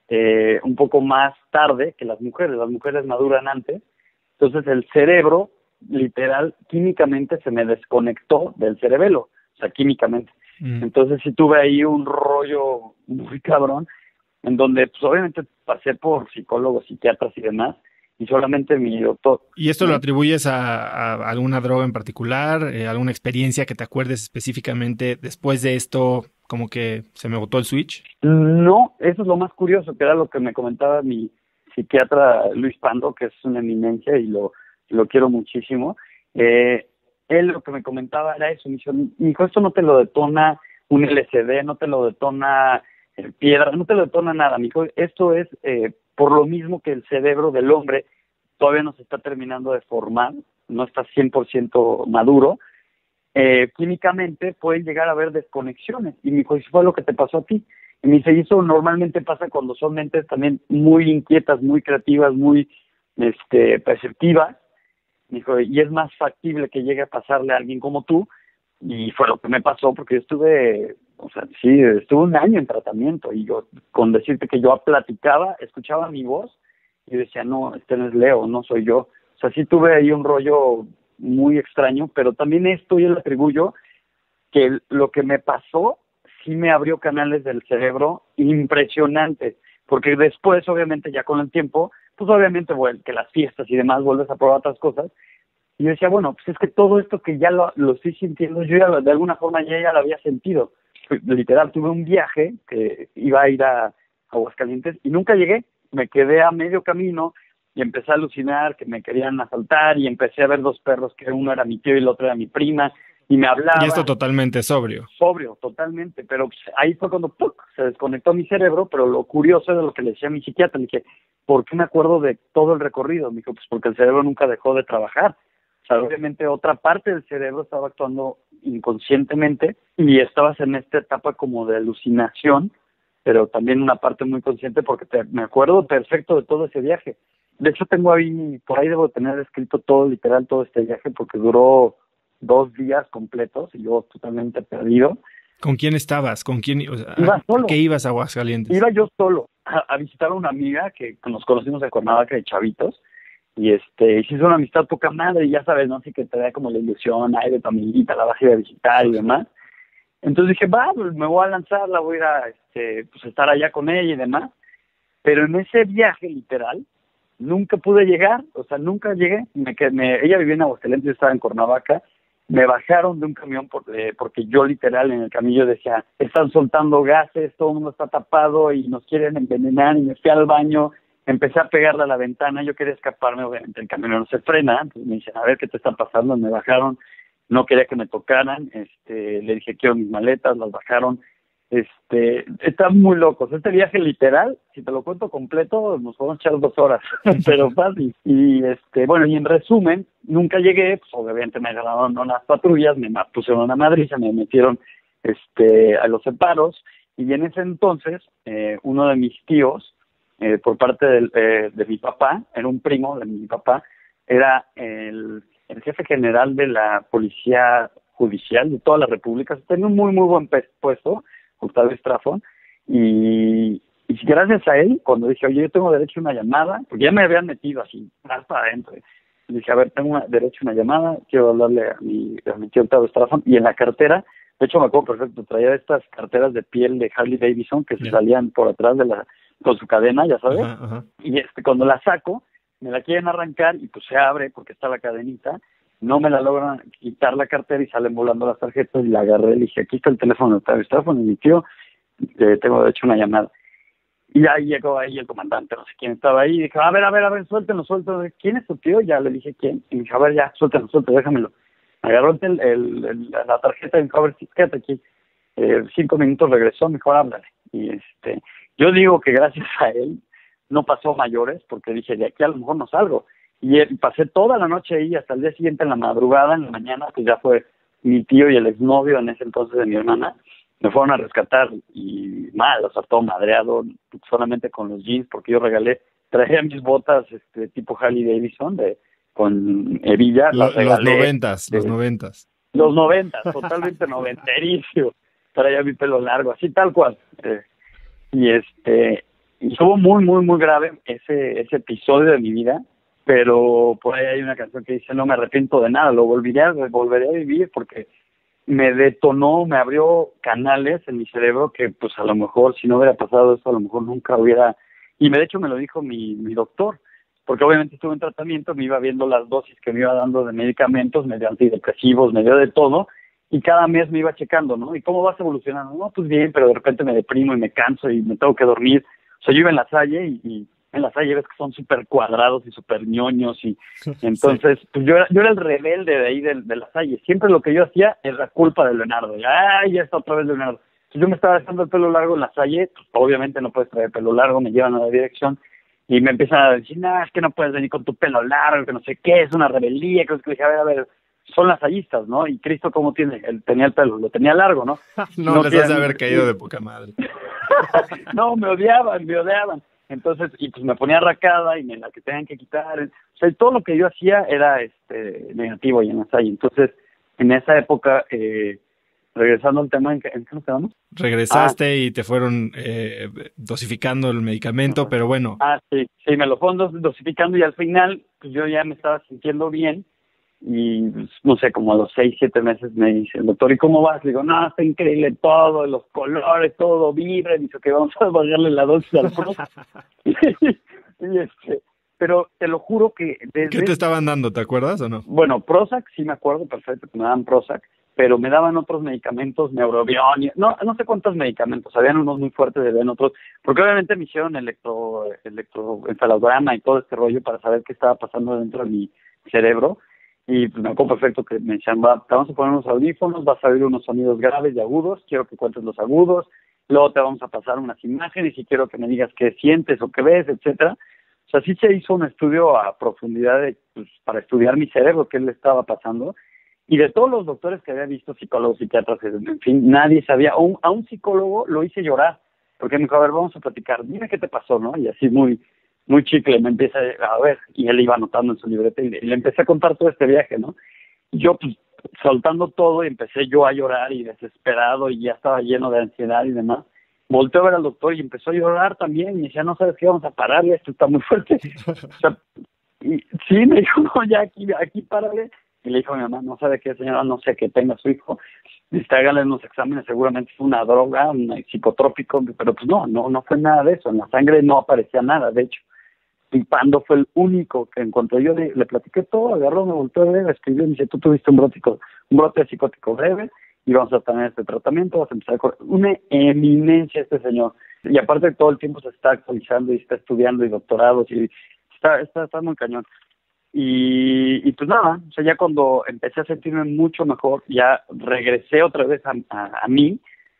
un poco más tarde que las mujeres maduran antes. Entonces el cerebro, literal, químicamente se me desconectó del cerebelo, o sea, químicamente. Entonces sí tuve ahí un rollo muy cabrón, en donde pues obviamente pasé por psicólogos, psiquiatras y demás, y solamente mi doctor. ¿Y esto lo atribuyes a alguna droga en particular, alguna experiencia que te acuerdes específicamente después de esto, como que se me botó el switch? No, eso es lo más curioso, que era lo que me comentaba mi psiquiatra Luis Pando, que es una eminencia y lo quiero muchísimo. Él lo que me comentaba era eso, me dijo, esto no te lo detona un LSD, no te lo detona piedra, no te lo detona nada, me dijo, esto es por lo mismo que el cerebro del hombre todavía no se está terminando de formar, no está 100% maduro, químicamente pueden llegar a haber desconexiones. Y me dijo, ¿y fue lo que te pasó a ti? Y me dice, y eso normalmente pasa cuando son mentes también muy inquietas, muy creativas, muy perceptivas. Me dijo, y es más factible que llegue a pasarle a alguien como tú. Y fue lo que me pasó, porque yo estuve 1 año en tratamiento, y yo, con decirte que yo platicaba, escuchaba mi voz y decía, no, este no es Leo, no soy yo. O sea, sí tuve ahí un rollo muy extraño, pero también esto yo le atribuyo que lo que me pasó sí me abrió canales del cerebro impresionantes, porque después, obviamente, ya con el tiempo, pues obviamente, bueno, que las fiestas y demás, vuelves a probar otras cosas. Y yo decía, bueno, pues es que todo esto que ya lo estoy sintiendo, yo ya de alguna forma ya lo había sentido. Literal, tuve un viaje que iba a ir a Aguascalientes y nunca llegué. Me quedé a medio camino y empecé a alucinar que me querían asaltar y empecé a ver 2 perros, que uno era mi tío y el otro era mi prima, y me hablaba. Y esto totalmente sobrio. Sobrio, totalmente, pero pues, ahí fue cuando ¡puc! Se desconectó mi cerebro, pero lo curioso era lo que le decía a mi psiquiatra, le dije, ¿por qué me acuerdo de todo el recorrido? Me dijo, pues porque el cerebro nunca dejó de trabajar. O sea, obviamente otra parte del cerebro estaba actuando inconscientemente y estabas en esta etapa como de alucinación, pero también una parte muy consciente porque me acuerdo perfecto de todo ese viaje. De hecho, tengo ahí, por ahí debo tener escrito todo, literal, todo este viaje porque duró 2 días completos y yo totalmente perdido. ¿Con quién estabas? ¿Con quién? O sea, Iba solo. ¿por qué ibas a Aguascalientes? Iba yo solo a visitar a una amiga que nos conocimos en Cuernavaca de chavitos y se hizo una amistad poca madre y ya sabes, ¿no? Así que te da como la ilusión, ay, de tu amiguita, la vas a ir a visitar y demás. Entonces dije, pues me voy a lanzar, la voy a ir a pues estar allá con ella y demás. Pero en ese viaje, literal, nunca pude llegar, o sea, nunca llegué. Ella vivía en Aguascalientes, yo estaba en Cuernavaca. Me bajaron de un camión porque yo literal en el camino decía, están soltando gases, todo el mundo está tapado y nos quieren envenenar, y me fui al baño, empecé a pegarle a la ventana, yo quería escaparme, obviamente el camión no se frena, entonces me dicen, a ver qué te está pasando, me bajaron, no quería que me tocaran, le dije quiero mis maletas, las bajaron, están muy locos. Este viaje literal, si te lo cuento completo, nos podemos echar 2 horas, pero fácil. Y bueno, y en resumen, nunca llegué, pues obviamente me agarraron unas patrullas, me pusieron una madriza, me metieron a los separos, y en ese entonces, uno de mis tíos, por parte de mi papá, era un primo de mi papá, era el jefe general de la policía judicial de toda la república, tenía un muy, muy buen puesto, Gustavo Estrafón, y gracias a él, cuando dije, oye, yo tengo derecho a una llamada, porque ya me habían metido así, más para adentro, y dije, a ver, tengo derecho a una llamada, quiero hablarle a mi tío Gustavo Estrafón, y en la cartera, de hecho me acuerdo perfecto, traía estas carteras de piel de Harley Davidson que se salían por atrás con su cadena, ya sabes, y cuando la saco, me la quieren arrancar, y pues se abre, porque está la cadenita, no me la logran quitar la cartera y salen volando las tarjetas, y la agarré, le dije, aquí está el teléfono de Estrafón, y mi tío, tengo derecho a una llamada. Y ahí llegó ahí el comandante, no sé quién estaba ahí, y dije, a ver, suéltenlo. ¿Quién es tu tío? Ya le dije, ¿quién? Y me dijo, a ver, ya, suéltenlo, déjamelo. Agarró la tarjeta y me dijo, a ver, quédate aquí. 5 minutos regresó, me dijo, háblale. Y yo digo que gracias a él no pasó mayores, porque dije, de aquí a lo mejor no salgo. Y pasé toda la noche ahí, hasta el día siguiente en la madrugada, en la mañana, pues ya fue mi tío y el exnovio en ese entonces de mi hermana, me fueron a rescatar y mal, o sea, todo madreado, solamente con los jeans, porque yo traía mis botas tipo Harley Davidson, con hebilla, las regalé. Los noventas. Los 90, totalmente noventerísimo. Traía mi pelo largo, así tal cual. Y estuvo muy, muy, muy grave ese episodio de mi vida, pero por ahí hay una canción que dice, no me arrepiento de nada, lo volveré a vivir porque me detonó, me abrió canales en mi cerebro que pues a lo mejor si no hubiera pasado eso, a lo mejor nunca hubiera, y de hecho me lo dijo mi doctor, porque obviamente estuve en tratamiento, me iba viendo las dosis que me iba dando de medicamentos, me dio antidepresivos, me dio de todo, y cada mes me iba checando, ¿no? ¿Y cómo vas evolucionando? No, pues bien, pero de repente me deprimo y me canso y me tengo que dormir. O sea, yo iba en La Salle y en La Salle ves que son súper cuadrados y súper ñoños y entonces sí. Pues yo era el rebelde de ahí de La Salle. Siempre lo que yo hacía era culpa de Leonardo. Ya está otra vez Leonardo. Entonces yo me estaba dejando el pelo largo en La Salle, pues obviamente no puedes traer pelo largo, me llevan a la dirección y me empiezan a decir, es que no puedes venir con tu pelo largo, que no sé qué, es una rebeldía, que dije, a ver, son lasallistas, ¿no? Y Cristo, ¿cómo tiene? Él tenía el pelo, lo tenía largo, ¿no? No les has de haber caído de poca madre. No, me odiaban. Entonces, y pues me ponía racada y me la que tenían que quitar. O sea, todo lo que yo hacía era negativo y en la Salle. Entonces, en esa época, regresando al tema, ¿en qué nos quedamos? Regresaste y te fueron dosificando el medicamento, pero bueno. Sí, me lo fueron dosificando y al final, pues yo ya me estaba sintiendo bien. Y no sé, como a los 6, 7 meses me dice el doctor, ¿y cómo vas? Le digo, no, está increíble todo, los colores, todo vibra. Dice que vamos a bajarle la dosis al Prozac. Pero te lo juro que ¿Qué te estaban dando? ¿Te acuerdas o no? Bueno, Prozac sí me acuerdo perfecto que me daban Prozac, pero me daban otros medicamentos, Neurobion, no sé cuántos medicamentos, habían unos muy fuertes, habían otros, porque obviamente me hicieron electroencefalograma y todo este rollo para saber qué estaba pasando dentro de mi cerebro, y pues me acuerdo perfecto que me decían, te vamos a poner unos audífonos, vas a oír unos sonidos graves y agudos, quiero que cuentes los agudos, luego te vamos a pasar unas imágenes y quiero que me digas qué sientes o qué ves, etcétera. O sea, sí se hizo un estudio a profundidad para estudiar mi cerebro, qué le estaba pasando. Y de todos los doctores que había visto, psicólogos, psiquiatras, en fin, nadie sabía. A un psicólogo lo hice llorar, porque me dijo, a ver, vamos a platicar, dime qué te pasó, ¿no? Y así muy chicle, me empieza a ver, y él iba anotando en su libreta, y le empecé a contar todo este viaje, ¿no? Y yo, pues, soltando todo, y empecé yo a llorar, y desesperado, y ya estaba lleno de ansiedad y demás. Volteó a ver al doctor y empezó a llorar también, y decía, no sabes qué, vamos a parar, esto está muy fuerte. O sea, y sí, me dijo, no, ya aquí párale. Y le dijo a mi mamá, no sabe qué, señora, no sé qué tenga su hijo, hágale unos exámenes, seguramente fue una droga, un psicotrópico, pero pues no fue nada de eso, en la sangre no aparecía nada, de hecho. Y Pando fue el único que encontró. Yo le platiqué todo, agarró, me volteó a ver, escribió y me dice, tú tuviste un brote psicótico breve y vamos a tener este tratamiento, vas a empezar con una eminencia este señor. Y aparte todo el tiempo se está actualizando y está estudiando y doctorados y está muy cañón. Y pues nada, o sea, ya cuando empecé a sentirme mucho mejor, ya regresé otra vez a mí,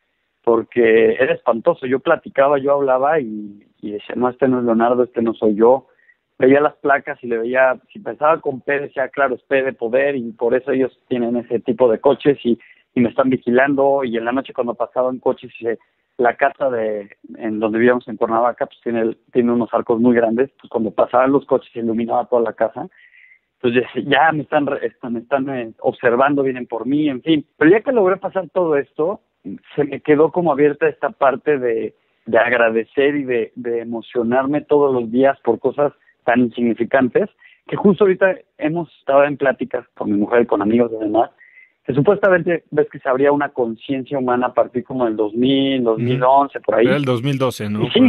porque era espantoso. Yo platicaba, yo hablaba y decía, no, este no es Leonardo, este no soy yo. Veía las placas y le veía, si pensaba con P, decía, claro, es P de poder, y por eso ellos tienen ese tipo de coches y me están vigilando. Y en la noche cuando pasaban coches, la casa en donde vivíamos en Cuernavaca, pues tiene unos arcos muy grandes, pues cuando pasaban los coches se iluminaba toda la casa. Entonces ya me están observando, vienen por mí, en fin. Pero ya que logré pasar todo esto, se me quedó como abierta esta parte de agradecer y de emocionarme todos los días por cosas tan insignificantes, que justo ahorita hemos estado en pláticas con mi mujer, con amigos y demás, que supuestamente ves que se abría una conciencia humana a partir como del 2000, 2011, por ahí. Era el 2012, ¿no? Sí,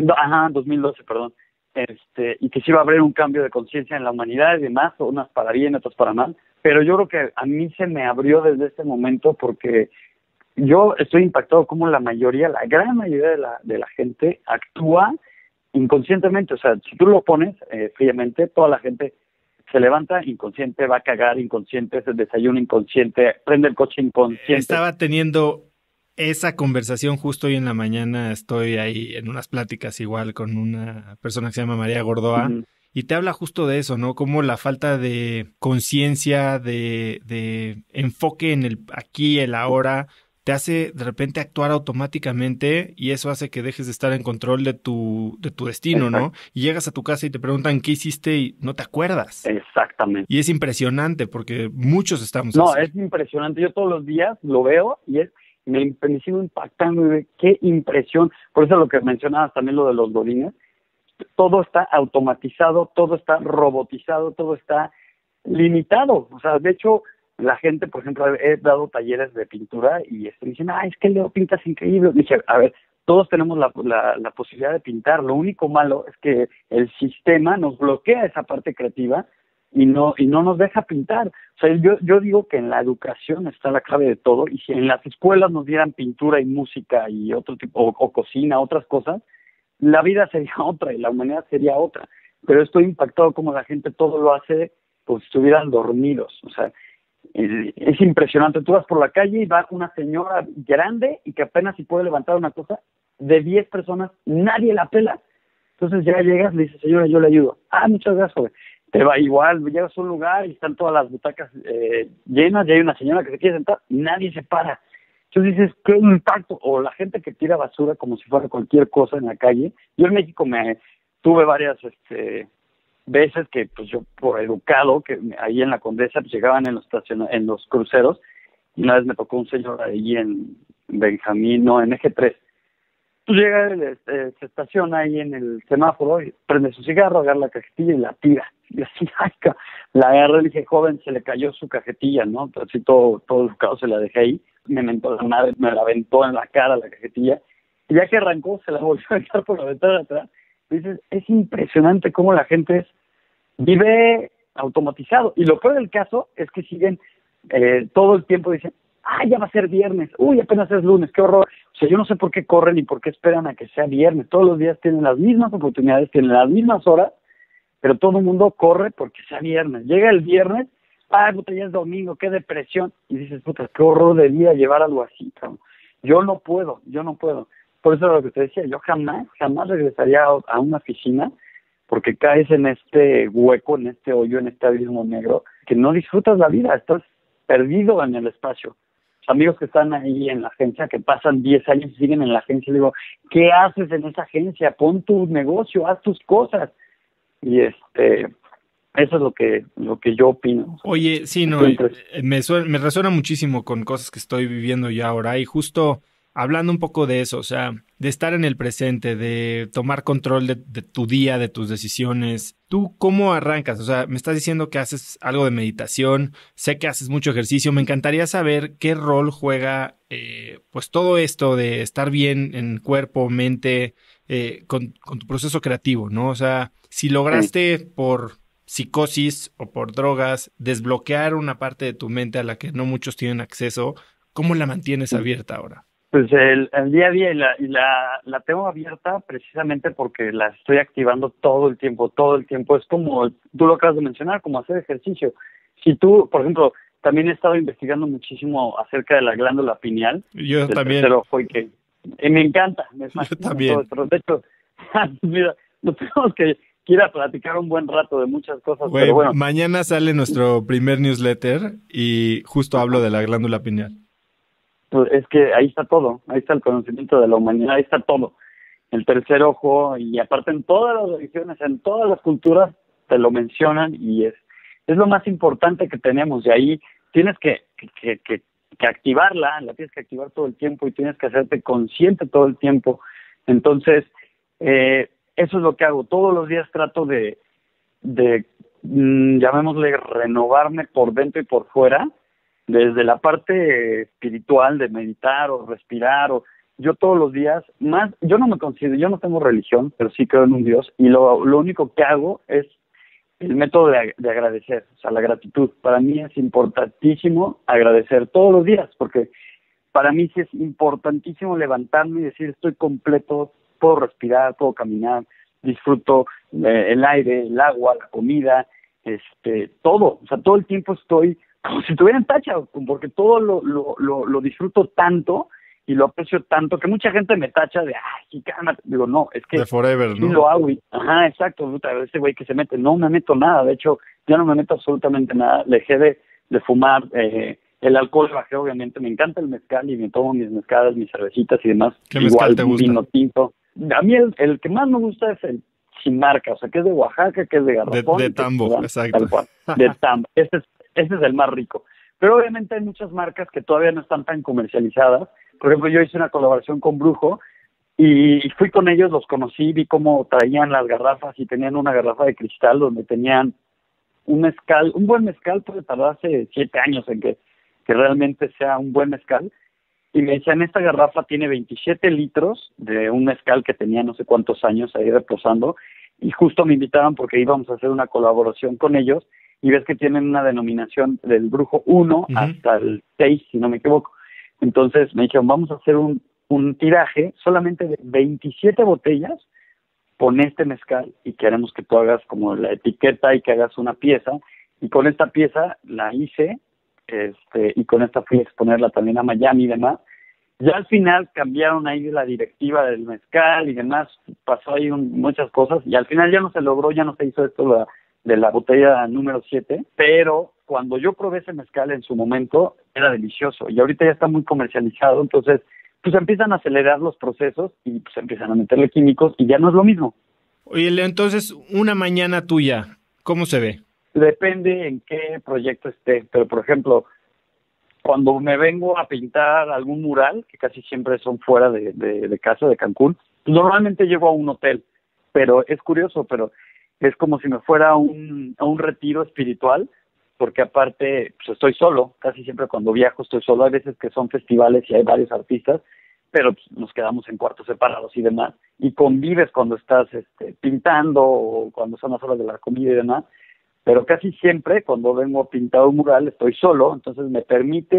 2012, perdón. Y que sí va a haber un cambio de conciencia en la humanidad y demás, unas para bien, otras para mal, pero yo creo que a mí se me abrió desde ese momento porque yo estoy impactado como la gran mayoría de la gente actúa inconscientemente. O sea, si tú lo pones fríamente, toda la gente se levanta inconsciente, va a cagar inconsciente, se desayuna inconsciente, prende el coche inconsciente. Estaba teniendo esa conversación justo hoy en la mañana, estoy ahí en unas pláticas igual con una persona que se llama María Gordoa, uh-huh. Y te habla justo de eso, ¿no? Como la falta de conciencia, de enfoque en el aquí, el ahora, te hace de repente actuar automáticamente y eso hace que dejes de estar en control de tu destino, exacto, ¿no? Y llegas a tu casa y te preguntan qué hiciste y no te acuerdas. Exactamente. Y es impresionante porque muchos estamos así. No, es impresionante. Yo todos los días lo veo y me sigo impactando. Qué impresión. Por eso lo que mencionabas también, lo de los godines, todo está automatizado, todo está robotizado, todo está limitado. O sea, de hecho, la gente, por ejemplo, he dado talleres de pintura y me dicen, es que Leo pintas increíble. Dije, a ver, todos tenemos la posibilidad de pintar. Lo único malo es que el sistema nos bloquea esa parte creativa y no nos deja pintar. O sea, yo digo que en la educación está la clave de todo, y si en las escuelas nos dieran pintura y música y otro tipo, o cocina, otras cosas, la vida sería otra y la humanidad sería otra. Pero estoy impactado como la gente todo lo hace como si estuvieran dormidos. O sea, es impresionante. Tú vas por la calle y va una señora grande y que apenas si puede levantar una cosa, de 10 personas, nadie la pela. Entonces ya llegas, le dices, señora, yo le ayudo. Muchas gracias, joven. Te va igual, llegas a un lugar y están todas las butacas llenas y hay una señora que se quiere sentar, nadie se para. Entonces dices, ¿qué impacto? O la gente que tira basura como si fuera cualquier cosa en la calle. Yo en México tuve varias veces que, pues yo por educado, que ahí en la Condesa pues, llegaban en los cruceros, y una vez me tocó un señor ahí en Benjamín, en Eje 3. Pues llega, se estaciona ahí en el semáforo, y prende su cigarro, agarra la cajetilla y la tira. Y así, la agarré y dije, joven, se le cayó su cajetilla, ¿no? Así todo educado se la dejé ahí. Me mentó la madre, me la aventó en la cara la cajetilla. Y ya que arrancó, se la volvió a aventar por la ventana de atrás. Y dices, es impresionante cómo la gente vive automatizado. Y lo peor del caso es que siguen todo el tiempo dicen, ya va a ser viernes, apenas es lunes, qué horror. O sea, yo no sé por qué corren y por qué esperan a que sea viernes. Todos los días tienen las mismas oportunidades, tienen las mismas horas, pero todo el mundo corre porque sea viernes. Llega el viernes, puta, ya es domingo, qué depresión. Y dices, puta, qué horror de día llevar algo así, cabrón. Yo no puedo. Por eso era lo que te decía, yo jamás regresaría a una oficina, porque caes en este hueco, en este hoyo, en este abismo negro, que no disfrutas la vida, estás perdido en el espacio. Amigos que están ahí en la agencia, que pasan 10 años y siguen en la agencia, digo, ¿qué haces en esa agencia? Pon tu negocio, haz tus cosas. Y eso es lo que yo opino. Oye, sí, no, me resuena muchísimo con cosas que estoy viviendo ya ahora, y justo hablando un poco de eso, o sea, de estar en el presente, de tomar control de tu día, de tus decisiones. ¿Tú cómo arrancas? O sea, me estás diciendo que haces algo de meditación, sé que haces mucho ejercicio, me encantaría saber qué rol juega pues todo esto de estar bien en cuerpo, mente, con tu proceso creativo, ¿no? O sea, si lograste por psicosis o por drogas desbloquear una parte de tu mente a la que no muchos tienen acceso, ¿cómo la mantienes abierta ahora? Pues el día a día la tengo abierta precisamente porque la estoy activando todo el tiempo. Es como, tú lo acabas de mencionar, como hacer ejercicio. Si tú, por ejemplo, también he estado investigando muchísimo acerca de la glándula pineal. Yo también. Tercer ojo, y me encanta. Yo también. Pero de hecho, mira, nos tenemos que ir a platicar un buen rato de muchas cosas. Güey, pero bueno. Mañana sale nuestro primer newsletter y justo hablo de la glándula pineal. Pues es que ahí está todo, ahí está el conocimiento de la humanidad, ahí está todo. El tercer ojo, y aparte en todas las religiones, en todas las culturas te lo mencionan, y es lo más importante que tenemos. Y ahí tienes que activarla, la tienes que activar todo el tiempo y tienes que hacerte consciente todo el tiempo. Entonces, eso es lo que hago. Todos los días trato de llamémosle, renovarme por dentro y por fuera, desde la parte espiritual de meditar o respirar. Yo todos los días, yo no me considero, yo no tengo religión, pero sí creo en un Dios, y lo único que hago es el método de agradecer, o sea, la gratitud. Para mí es importantísimo agradecer todos los días, porque para mí sí es importantísimo levantarme y decir, estoy completo, puedo respirar, puedo caminar, disfruto el aire, el agua, la comida, todo. O sea, todo el tiempo estoy como si estuviera en tacha, porque todo lo disfruto tanto y lo aprecio tanto, que mucha gente me tacha de, sí, cálmate. Digo, no, es que de forever, sí ¿no? lo hago. Ajá, exacto, ese güey que se mete. No me meto nada, de hecho, ya no me meto absolutamente nada. Dejé de fumar, el alcohol bajé, obviamente. Me encanta el mezcal y me tomo mis mezcadas, mis cervecitas y demás. ¿Qué mezcal te gusta? Vino tinto. A mí el que más me gusta es el sin marca, o sea, que es de Oaxaca, que es de Garrafón. De Tambo, exacto. Tal cual, de Tambo. Ese es el más rico. Pero obviamente hay muchas marcas que todavía no están tan comercializadas. Por ejemplo, yo hice una colaboración con Brujo y fui con ellos, los conocí, vi cómo traían las garrafas y tenían una garrafa de cristal donde tenían un mezcal. Un buen mezcal puede tardarse 7 años en que realmente sea un buen mezcal. Y me decían, esta garrafa tiene 27 litros de un mezcal que tenía no sé cuántos años ahí reposando, y justo me invitaron porque íbamos a hacer una colaboración con ellos, y ves que tienen una denominación del Brujo 1 hasta el 6, si no me equivoco. Entonces me dijeron, vamos a hacer un tiraje solamente de 27 botellas con este mezcal, y queremos que tú hagas como la etiqueta y que hagas una pieza, y con esta pieza la hice, y con esta fui a exponerla también a Miami y demás. Ya al final cambiaron ahí la directiva del mezcal y demás, pasó ahí muchas cosas, y al final ya no se logró, ya no se hizo esto de la botella número 7, pero cuando yo probé ese mezcal en su momento era delicioso, y ahorita ya está muy comercializado. Entonces pues empiezan a acelerar los procesos y pues empiezan a meterle químicos y ya no es lo mismo. Oye, Leo, entonces una mañana tuya, ¿cómo se ve? Depende en qué proyecto esté, pero por ejemplo, cuando me vengo a pintar algún mural, que casi siempre son fuera de casa, de Cancún, pues normalmente llego a un hotel, pero es curioso, pero es como si me fuera a un retiro espiritual, porque aparte pues estoy solo, casi siempre cuando viajo estoy solo. Hay veces que son festivales y hay varios artistas, pero pues, nos quedamos en cuartos separados y demás, y convives cuando estás pintando o cuando son las horas de la comida y demás. Pero casi siempre cuando vengo a pintar un mural estoy solo, entonces me permite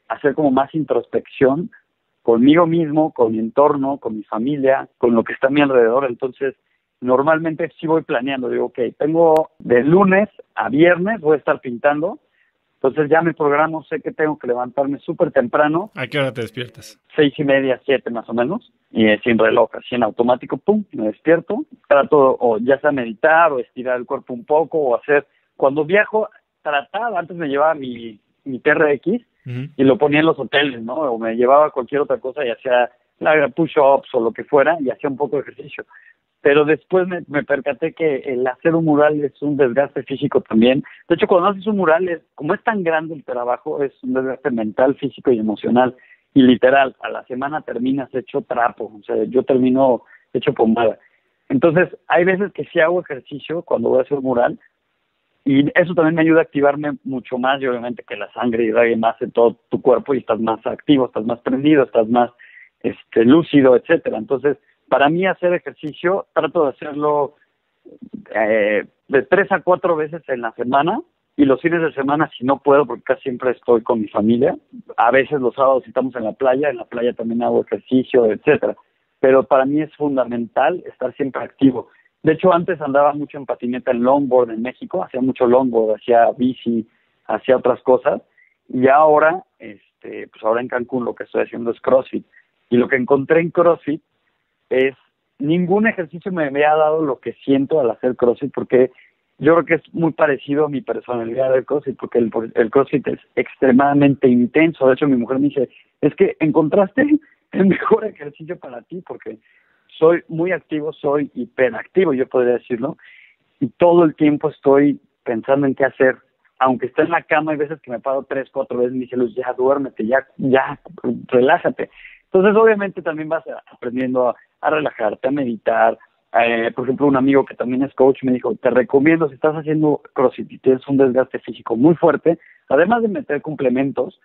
hacer como más introspección conmigo mismo, con mi entorno, con mi familia, con lo que está a mi alrededor. Entonces, normalmente sí voy planeando. Digo, ok, tengo de lunes a viernes, voy a estar pintando. Entonces ya me programo, sé que tengo que levantarme súper temprano. ¿A qué hora te despiertas? 6:30, 7 más o menos, y sin reloj, así en automático, pum, me despierto. Trato, o ya sea meditar, o estirar el cuerpo un poco, o hacer, cuando viajo, trataba, antes me llevaba mi TRX, y lo ponía en los hoteles, ¿no? O me llevaba cualquier otra cosa y hacía push-ups o lo que fuera, y hacía un poco de ejercicio. Pero después me percaté que el hacer un mural es un desgaste físico también. De hecho, cuando haces un mural, como es tan grande el trabajo, es un desgaste mental, físico y emocional. Y literal, a la semana terminas hecho trapo. O sea, yo termino hecho pomada. Entonces, hay veces que sí hago ejercicio cuando voy a hacer un mural, y eso también me ayuda a activarme mucho más, y obviamente que la sangre irrague más en todo tu cuerpo y estás más activo, estás más prendido, estás más lúcido, etcétera. Entonces, para mí hacer ejercicio, trato de hacerlo de 3 a 4 veces en la semana, y los fines de semana, si no puedo, porque casi siempre estoy con mi familia, a veces los sábados si estamos en la playa también hago ejercicio, etcétera. Pero para mí es fundamental estar siempre activo. De hecho, antes andaba mucho en patineta, en longboard en México, hacía mucho longboard, hacía bici, hacía otras cosas, y ahora, pues ahora en Cancún lo que estoy haciendo es CrossFit. Y lo que encontré en CrossFit es, ningún ejercicio me había dado lo que siento al hacer CrossFit, porque yo creo que es muy parecido a mi personalidad del CrossFit, porque el CrossFit es extremadamente intenso. De hecho, mi mujer me dice, es que encontraste el mejor ejercicio para ti, porque soy muy activo, soy hiperactivo, yo podría decirlo, y todo el tiempo estoy pensando en qué hacer. Aunque esté en la cama, hay veces que me paro 3, 4 veces y me dice, Luz, ya duérmete, ya, relájate. Entonces, obviamente, también vas aprendiendo a relajarte, a meditar. Por ejemplo, un amigo que también es coach me dijo, te recomiendo, si estás haciendo CrossFit y tienes un desgaste físico muy fuerte, además de meter complementos,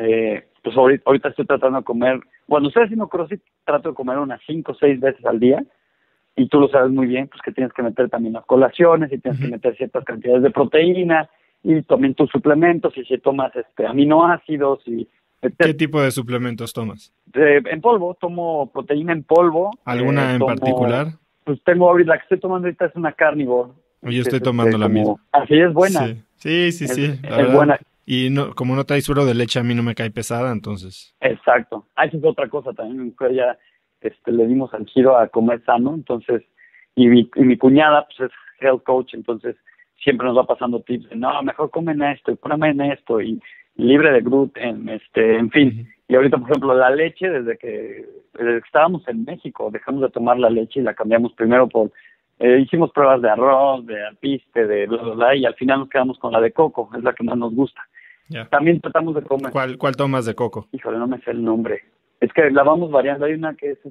pues ahorita estoy tratando de comer, cuando estoy haciendo CrossFit, trato de comer unas 5 o 6 veces al día, y tú lo sabes muy bien, pues que tienes que meter también las colaciones, y tienes que meter ciertas cantidades de proteína, y también tus suplementos, y si tomas aminoácidos, y ¿qué tipo de suplementos tomas? En polvo, tomo proteína en polvo. ¿Alguna en particular? Pues tengo ahorita, la que estoy tomando ahorita es una carnivore. Yo estoy tomando la misma. Así es buena. Sí. Es buena. Y no, como no trae suero de leche, a mí no me cae pesada, entonces. Exacto. Esa es otra cosa también. Mi mujer ya le dimos al giro a comer sano, entonces, y mi cuñada pues es health coach, entonces siempre nos va pasando tips de, no, mejor comen esto, y comen esto, y libre de gluten, en fin. Y ahorita, por ejemplo, la leche, desde que estábamos en México, dejamos de tomar la leche y la cambiamos primero por, hicimos pruebas de arroz, de alpiste, de bla, bla, bla, y al final nos quedamos con la de coco, es la que más nos gusta. Yeah. También tratamos de comer. ¿Cuál tomas de coco? Híjole, no me sé el nombre. Es que la vamos variando. Hay una que es,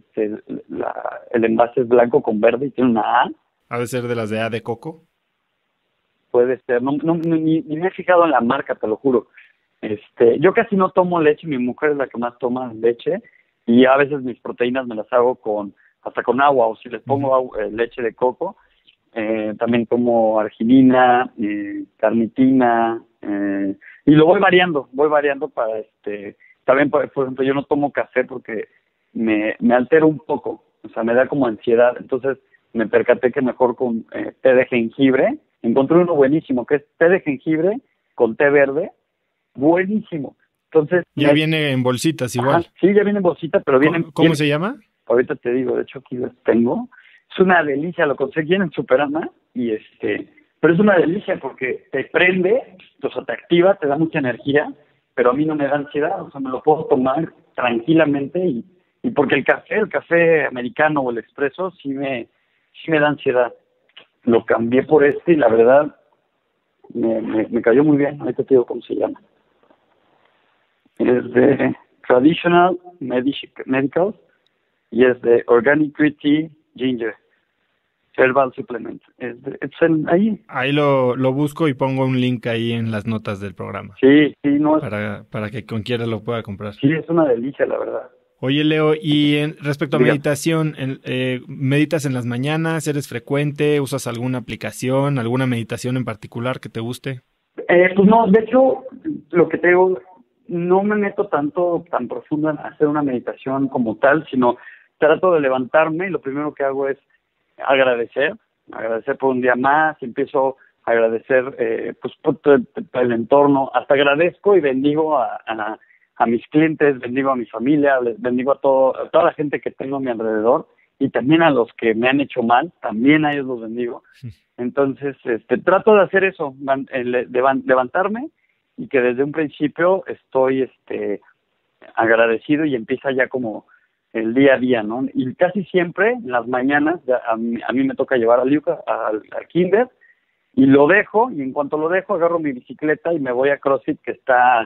el envase es blanco con verde y tiene una A. ¿Ha de ser de las de A de coco? Puede ser. Ni me he fijado en la marca, te lo juro. Yo casi no tomo leche, mi mujer es la que más toma leche, y a veces mis proteínas me las hago hasta con agua, o si les pongo leche de coco. También tomo arginina, carnitina, y lo voy variando para también, por ejemplo, yo no tomo café porque me altero un poco, o sea, me da como ansiedad. Entonces me percaté que mejor con té de jengibre. Encontré uno buenísimo que es té de jengibre con té verde, buenísimo. Entonces ya viene en bolsitas igual. Ajá, sí, ya viene en bolsita, pero ¿Cómo se llama? Ahorita te digo, de hecho aquí los tengo. Es una delicia, lo conseguí en Superama, y pero es una delicia porque te prende, o sea, te activa, te da mucha energía, pero a mí no me da ansiedad, o sea, me lo puedo tomar tranquilamente, y porque el café americano o el expreso sí me da ansiedad. Lo cambié por y la verdad me cayó muy bien. Ahorita te digo cómo se llama. Es de Traditional Medical y es de Organic Green Tea Ginger Herbal Supplement. Ahí. Ahí lo busco y pongo un link ahí en las notas del programa. Sí, no. Para que quien quiera lo pueda comprar. Sí, es una delicia, la verdad. Oye, Leo, y respecto a meditación, ¿meditas en las mañanas? ¿Eres frecuente? ¿Usas alguna aplicación, alguna meditación en particular que te guste? Pues no, de hecho, lo que te digo, no me meto tan profundo en hacer una meditación como tal, sino trato de levantarme y lo primero que hago es agradecer por un día más, empiezo a agradecer pues por todo el entorno, hasta agradezco y bendigo a mis clientes, bendigo a mi familia, les bendigo a toda la gente que tengo a mi alrededor y también a los que me han hecho mal, también a ellos los bendigo. Entonces, trato de hacer eso, levantarme y que desde un principio estoy agradecido y empieza ya como el día a día, ¿no? Y casi siempre en las mañanas a mí me toca llevar a Luca al kinder y lo dejo, y en cuanto lo dejo agarro mi bicicleta y me voy a CrossFit, que está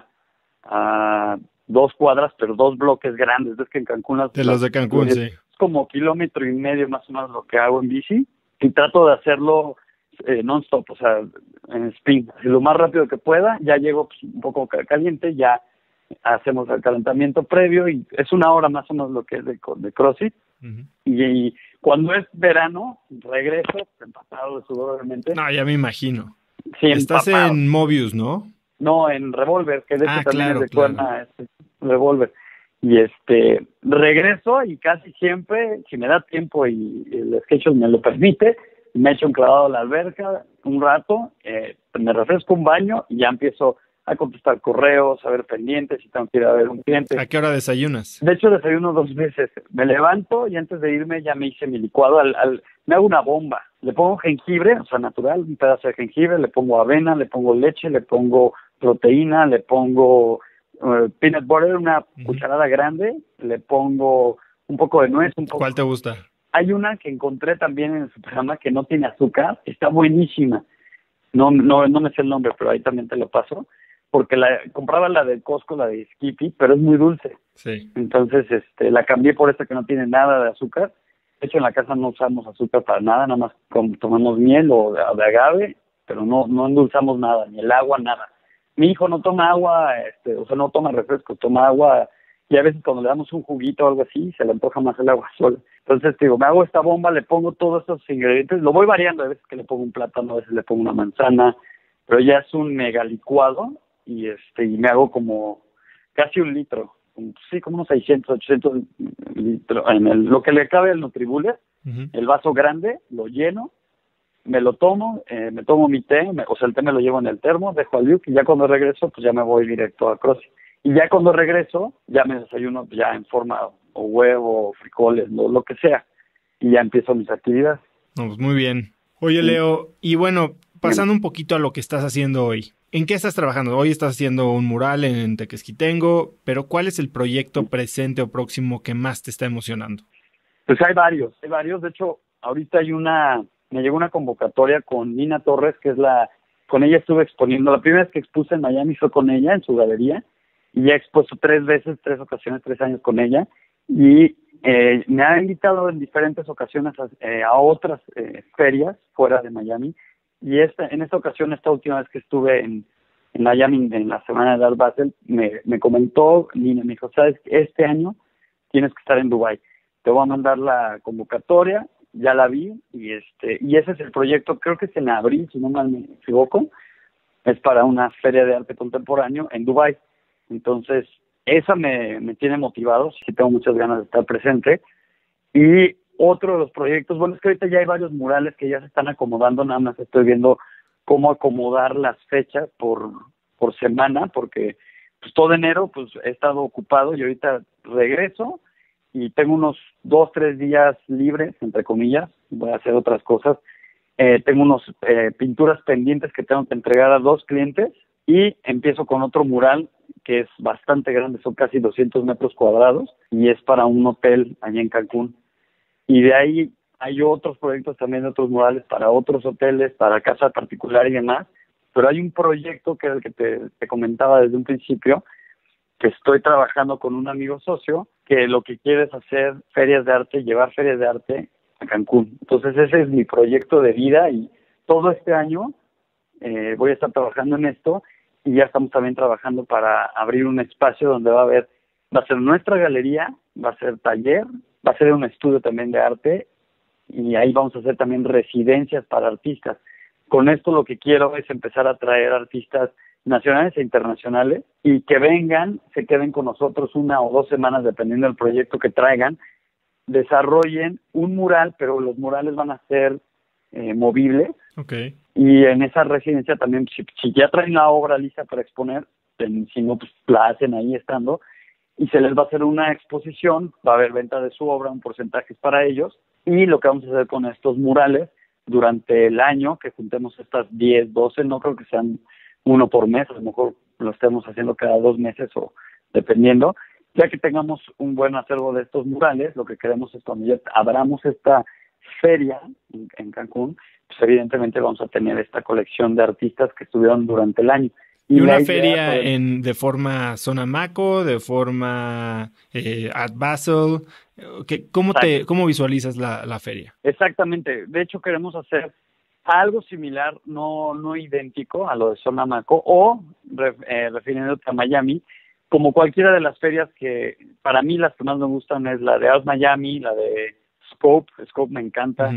a 2 cuadras, pero 2 bloques grandes. Es que en Cancún de los de Cancún, sí. Es como 1.5 kilómetros más o menos lo que hago en bici, y trato de hacerlo non-stop, o sea, en spin, lo más rápido que pueda. Ya llego pues, un poco caliente, ya hacemos el calentamiento previo y es 1 hora más o menos lo que es de CrossFit. Uh-huh. Y cuando es verano, regreso empapado de sudor, obviamente. No, ya me imagino. Sí, estás empapado. En Mobius, ¿no? No, en Revolver, que de hecho también claro, es de cuerna, Revolver. Y regreso y casi siempre, si me da tiempo y el schedule me lo permite, me echo un clavado a la alberca un rato, me refresco un baño y ya empiezo a contestar correos, a ver pendientes, si tengo que ir a ver un cliente. ¿A qué hora desayunas? De hecho, desayuno 2 veces. Me levanto y antes de irme ya me hice mi licuado. Me hago una bomba. Le pongo jengibre, o sea, natural, un pedazo de jengibre, le pongo avena, le pongo leche, le pongo proteína, le pongo peanut butter, una cucharada grande, le pongo un poco de nuez. ¿Cuál te gusta? Hay una que encontré también en el Superama que no tiene azúcar, está buenísima. No me sé el nombre, pero ahí también te lo paso. Porque compraba la de Costco, la de Skippy, pero es muy dulce. Sí. Entonces, la cambié por esta que no tiene nada de azúcar. De hecho, en la casa no usamos azúcar para nada, nada más tomamos miel o de agave, pero no endulzamos nada, ni el agua, nada. Mi hijo no toma agua, o sea, no toma refresco, toma agua, y a veces cuando le damos un juguito o algo así, se le antoja más el agua sola. Entonces, me hago esta bomba, le pongo todos estos ingredientes, lo voy variando, a veces que le pongo un plátano, a veces le pongo una manzana, pero ya es un mega licuado. Y me hago como casi 1 litro, sí, como unos 600, 800 litros, lo que le cabe al Nutribullet, el vaso grande, lo lleno, me lo tomo, me tomo mi té, o sea, el té me lo llevo en el termo, dejo al Luke, y ya cuando regreso, pues ya me voy directo a CrossFit. Y ya cuando regreso, ya me desayuno ya en forma, o huevo, o frijoles, lo que sea, y ya empiezo mis actividades. No, pues muy bien. Oye, Leo, y bueno, pasando un poquito a lo que estás haciendo hoy. ¿En qué estás trabajando? Hoy estás haciendo un mural en Tequesquitengo, pero ¿cuál es el proyecto presente o próximo que más te está emocionando? Pues hay varios. De hecho, ahorita me llegó una convocatoria con Nina Torres, que es con ella estuve exponiendo. La primera vez que expuse en Miami fue con ella, en su galería, y ya he expuesto 3 ocasiones, 3 años con ella, y me ha invitado en diferentes ocasiones a otras ferias fuera de Miami. Y en esta ocasión, esta última vez que estuve en Miami, en la semana de Art Basel, me comentó, Nina, me dijo, sabes, este año tienes que estar en Dubái. Te voy a mandar la convocatoria, ya la vi, y ese es el proyecto, creo que es en abril, si no mal me equivoco, es para una feria de arte contemporáneo en Dubái. Entonces, esa me tiene motivado, sí tengo muchas ganas de estar presente. Y otro de los proyectos, bueno, es que ahorita ya hay varios murales que ya se están acomodando, nada más estoy viendo cómo acomodar las fechas por semana, porque pues todo enero pues he estado ocupado y ahorita regreso y tengo unos 2, 3 días libres, entre comillas, voy a hacer otras cosas. Tengo unos pinturas pendientes que tengo que entregar a 2 clientes y empiezo con otro mural que es bastante grande, son casi 200 metros cuadrados y es para un hotel allá en Cancún. Y de ahí hay otros proyectos también de otros murales para otros hoteles, para casa particular y demás. Pero hay un proyecto que es el que te comentaba desde un principio, que estoy trabajando con un amigo socio, que lo que quiere es hacer ferias de arte, llevar ferias de arte a Cancún. Entonces ese es mi proyecto de vida y todo este año voy a estar trabajando en esto y ya estamos también trabajando para abrir un espacio donde va a ser nuestra galería, va a ser taller, va a ser un estudio también de arte y ahí vamos a hacer también residencias para artistas. Con esto lo que quiero es empezar a traer artistas nacionales e internacionales, y que vengan, se queden con nosotros 1 o 2 semanas, dependiendo del proyecto que traigan, desarrollen un mural, pero los murales van a ser movibles. Okay. Y en esa residencia también, si ya traen la obra lista para exponer, si no, pues la hacen ahí estando, y se les va a hacer una exposición, va a haber venta de su obra, un porcentaje es para ellos, y lo que vamos a hacer con estos murales durante el año, que juntemos estas 10, 12, no creo que sean uno por mes, a lo mejor lo estemos haciendo cada 2 meses o dependiendo, ya que tengamos un buen acervo de estos murales, lo que queremos es cuando ya abramos esta feria en Cancún, pues evidentemente vamos a tener esta colección de artistas que estuvieron durante el año. ¿Y una feria de forma Zona Maco, de forma Art Basel? ¿Cómo visualizas la feria? Exactamente. De hecho, queremos hacer algo similar, no idéntico a lo de Zona Maco, o refiriéndote a Miami, como cualquiera de las ferias que para mí las que más me gustan es la de Art Miami, la de Scope me encanta,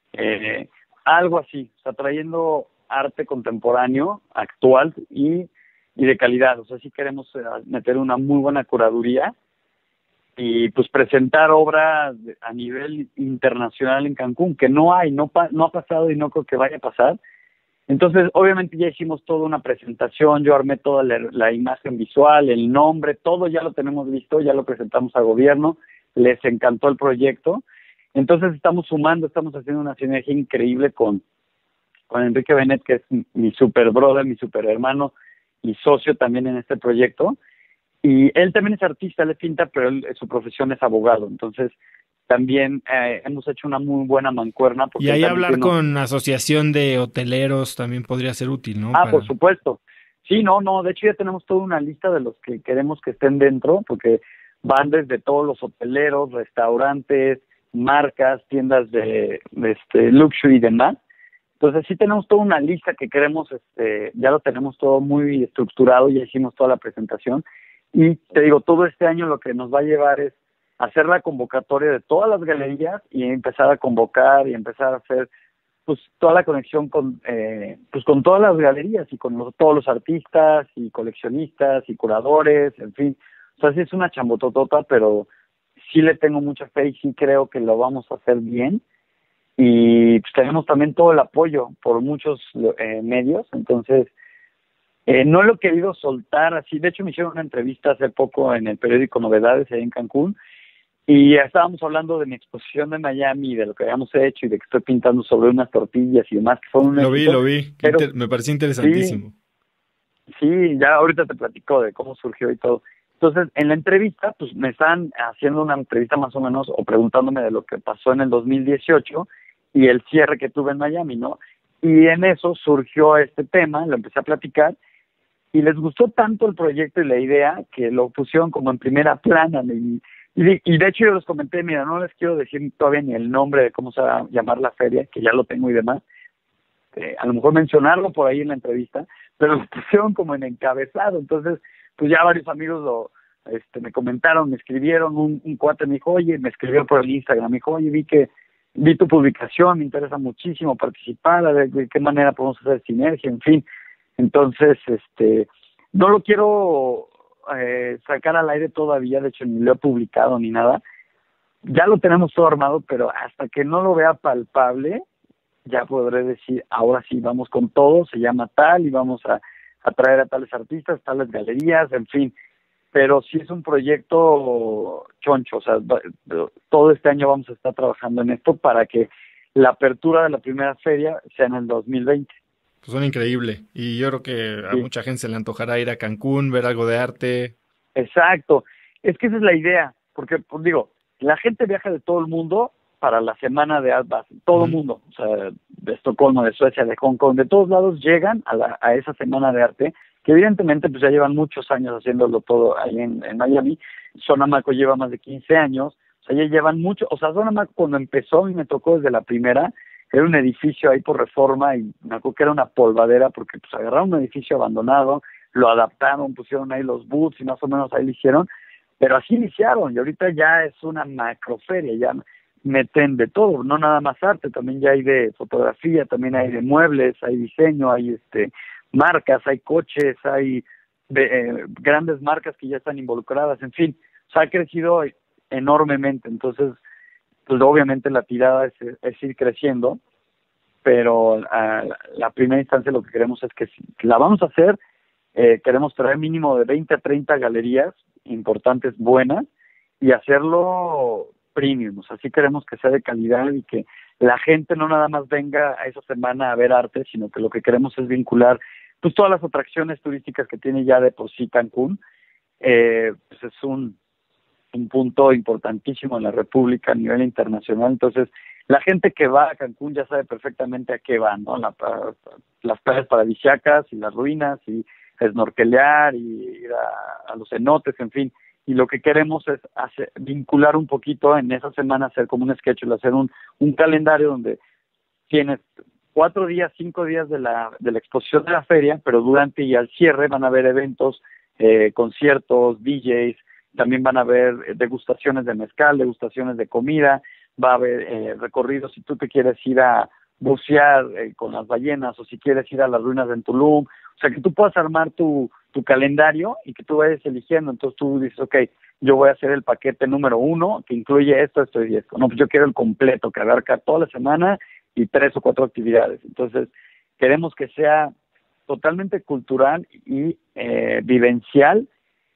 algo así, o sea, trayendo arte contemporáneo, actual y de calidad. O sea, sí queremos meter una muy buena curaduría y pues presentar obras a nivel internacional en Cancún, que no ha pasado y no creo que vaya a pasar. Entonces, obviamente ya hicimos toda una presentación, yo armé toda la imagen visual, el nombre, todo ya lo tenemos listo, ya lo presentamos al gobierno, les encantó el proyecto. Entonces estamos haciendo una sinergia increíble con Enrique Benet, que es mi super brother, mi super hermano y socio también en este proyecto. Y él también es artista, él pinta, pero su profesión es abogado. Entonces también hemos hecho una muy buena mancuerna. Y ahí hablar con asociación de hoteleros también podría ser útil, ¿no? Por supuesto. Sí, no, de hecho ya tenemos toda una lista de los que queremos que estén dentro, porque van desde todos los hoteleros, restaurantes, marcas, tiendas de luxury y demás. Entonces sí tenemos toda una lista que queremos, ya lo tenemos todo muy estructurado, ya hicimos toda la presentación, y te digo, todo este año lo que nos va a llevar es hacer la convocatoria de todas las galerías y empezar a convocar y empezar a hacer pues toda la conexión con todas las galerías y con todos los artistas y coleccionistas y curadores, en fin. O sea, sí es una chambototota, pero sí le tengo mucha fe y sí creo que lo vamos a hacer bien. Y pues tenemos también todo el apoyo por muchos medios, entonces no lo he querido soltar así. De hecho me hicieron una entrevista hace poco en el periódico Novedades ahí en Cancún, y estábamos hablando de mi exposición de Miami, de lo que habíamos hecho y de que estoy pintando sobre unas tortillas y demás, que fue un éxito. Lo vi, pero me pareció interesantísimo. Sí, ya ahorita te platico de cómo surgió y todo. Entonces, en la entrevista, pues me están haciendo una entrevista más o menos, o preguntándome de lo que pasó en el 2018 y el cierre que tuve en Miami, ¿no? Y en eso surgió este tema, lo empecé a platicar, y les gustó tanto el proyecto y la idea que lo pusieron como en primera plana. Y de hecho yo les comenté, mira, no les quiero decir todavía ni el nombre de cómo se va a llamar la feria, que ya lo tengo y demás, a lo mejor mencionarlo por ahí en la entrevista, pero lo pusieron como en encabezado. Entonces, pues ya varios amigos me comentaron, me escribieron, un cuate me dijo, oye, me escribió por el Instagram, me dijo, oye, vi tu publicación, me interesa muchísimo participar, a ver de qué manera podemos hacer sinergia, en fin. Entonces, no lo quiero sacar al aire todavía, de hecho ni lo he publicado ni nada, ya lo tenemos todo armado, pero hasta que no lo vea palpable, ya podré decir, ahora sí, vamos con todo, se llama tal, y vamos a traer a tales artistas, tales galerías, en fin. Pero sí es un proyecto choncho, o sea, todo este año vamos a estar trabajando en esto para que la apertura de la primera feria sea en el 2020. Pues suena increíble, y yo creo que a mucha gente se le antojará ir a Cancún, ver algo de arte. Exacto, es que esa es la idea, porque, pues digo, la gente viaja de todo el mundo para la semana de Art Basel, todo el mundo, o sea, de Estocolmo, de Suecia, de Hong Kong, de todos lados llegan a esa semana de arte, que evidentemente pues ya llevan muchos años haciéndolo todo ahí en Miami. Zona Maco lleva más de 15 años, o sea, ya llevan mucho, o sea, Zona Maco cuando empezó y me tocó desde la primera, era un edificio ahí por Reforma y me acuerdo que era una polvadera porque pues agarraron un edificio abandonado, lo adaptaron, pusieron ahí los booths y más o menos ahí lo hicieron, pero así iniciaron y ahorita ya es una macroferia, ya meten de todo, no nada más arte, también ya hay de fotografía, también hay de muebles, hay diseño, hay marcas, hay coches, hay grandes marcas que ya están involucradas, en fin, o sea, ha crecido enormemente. Entonces, pues obviamente la tirada es ir creciendo, pero a la primera instancia lo que queremos es que si la vamos a hacer, queremos traer mínimo de 20 a 30 galerías importantes, buenas, y hacerlo premium. O sea, sí queremos que sea de calidad y que la gente no nada más venga a esa semana a ver arte, sino que lo que queremos es vincular pues todas las atracciones turísticas que tiene ya de por sí Cancún. Pues es un punto importantísimo en la República a nivel internacional. Entonces, la gente que va a Cancún ya sabe perfectamente a qué va, ¿no? Las playas paradisíacas y las ruinas y snorkelear y ir a los cenotes, en fin. Y lo que queremos es vincular un poquito en esa semana, hacer como un schedule, hacer un calendario donde tienes 4 días, 5 días de la exposición de la feria, pero durante y al cierre van a haber eventos, conciertos, DJs, también van a haber degustaciones de mezcal, degustaciones de comida, va a haber recorridos si tú te quieres ir a bucear con las ballenas o si quieres ir a las ruinas de Tulum, o sea, que tú puedas armar tu calendario y que tú vayas eligiendo. Entonces tú dices, ok, yo voy a hacer el paquete número 1 que incluye esto y esto. No, pues yo quiero el completo que abarca toda la semana y 3 o 4 actividades. Entonces queremos que sea totalmente cultural y vivencial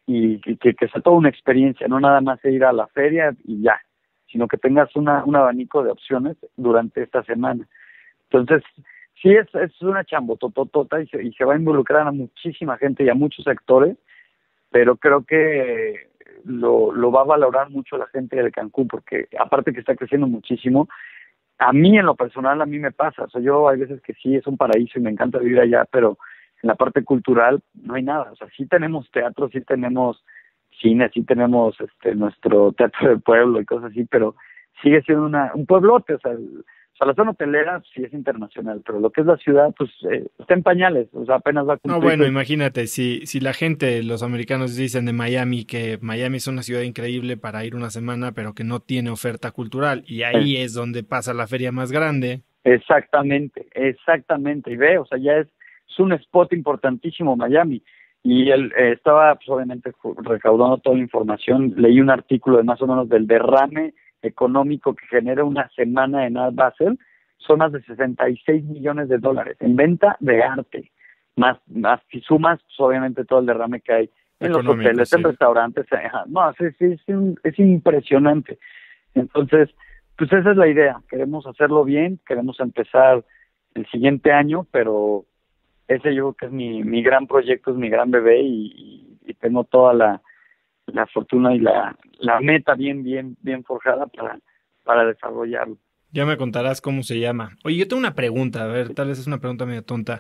y que sea toda una experiencia, no nada más ir a la feria y ya, sino que tengas un abanico de opciones durante esta semana. Entonces, sí es una chambototota y se va a involucrar a muchísima gente y a muchos sectores, pero creo que lo va a valorar mucho la gente de Cancún, porque aparte que está creciendo muchísimo, a mí en lo personal, a mí me pasa, o sea, yo hay veces que sí es un paraíso y me encanta vivir allá, pero en la parte cultural no hay nada. O sea, sí tenemos teatro, sí tenemos cine, sí tenemos nuestro teatro de pueblo y cosas así, pero sigue siendo un pueblote. O sea, la zona hotelera sí es internacional, pero lo que es la ciudad, pues está en pañales, o sea, apenas va a No, cumplir. bueno, imagínate, si la gente, los americanos dicen de Miami que Miami es una ciudad increíble para ir una semana, pero que no tiene oferta cultural, y ahí es donde pasa la feria más grande. Exactamente. Y ve, o sea, ya es un spot importantísimo Miami. Y él estaba, pues, obviamente, recaudando toda la información. Leí un artículo de más o menos del derrame económico que genera una semana en Art Basel. Son más de $66 millones en venta de arte. Más si sumas, pues, obviamente, todo el derrame que hay en los hoteles, sí, en restaurantes. No, es impresionante. Entonces, pues esa es la idea. Queremos hacerlo bien, queremos empezar el siguiente año, pero ese yo creo que es mi gran proyecto, es mi gran bebé y tengo toda la fortuna y la meta bien forjada para desarrollarlo. Ya me contarás cómo se llama. Oye, yo tengo una pregunta, a ver, tal vez es una pregunta medio tonta.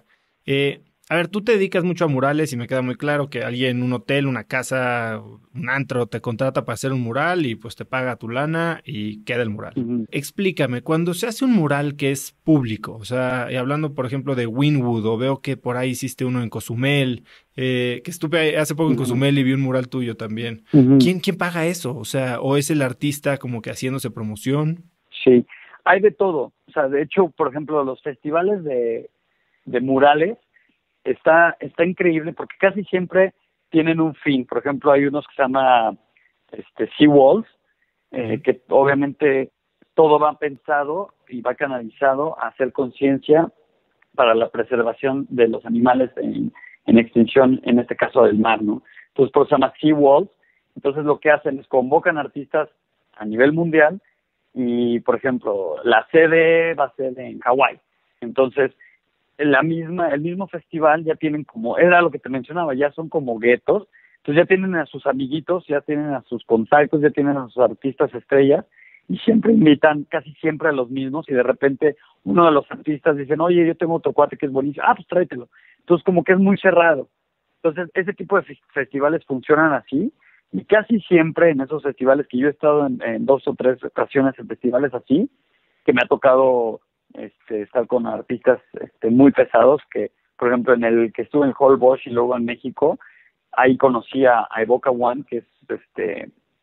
A ver, tú te dedicas mucho a murales y me queda muy claro que alguien, un hotel, una casa, un antro te contrata para hacer un mural y pues te paga tu lana y queda el mural. Uh-huh. Explícame, cuando se hace un mural que es público, o sea, y hablando por ejemplo de Wynwood, o veo que por ahí hiciste uno en Cozumel, que estuve hace poco en Cozumel y vi un mural tuyo también. Uh-huh. ¿Quién paga eso? O sea, ¿o es el artista como que haciéndose promoción? Sí, hay de todo. O sea, de hecho, por ejemplo, los festivales de murales está increíble porque casi siempre tienen un fin. Por ejemplo, hay unos que se llama Sea Walls, que obviamente todo va pensado y va canalizado a hacer conciencia para la preservación de los animales en extinción, en este caso del mar, ¿no? Entonces, por eso se llama Sea Walls. Entonces, lo que hacen es convocan artistas a nivel mundial y, por ejemplo, la sede va a ser en Hawái. Entonces, el mismo festival ya tienen como, era lo que te mencionaba, ya son como guetos, entonces ya tienen a sus amiguitos, ya tienen a sus contactos, ya tienen a sus artistas estrellas, y siempre invitan casi siempre a los mismos, y de repente uno de los artistas dicen, oye, yo tengo otro cuate que es buenísimo, pues tráetelo. Entonces como que es muy cerrado. Entonces ese tipo de festivales funcionan así, y casi siempre en esos festivales que yo he estado en 2 o 3 ocasiones en festivales así, que me ha tocado estar con artistas muy pesados, que por ejemplo en el que estuve en Hall Bosch y luego en México, ahí conocí a Evoca One, que es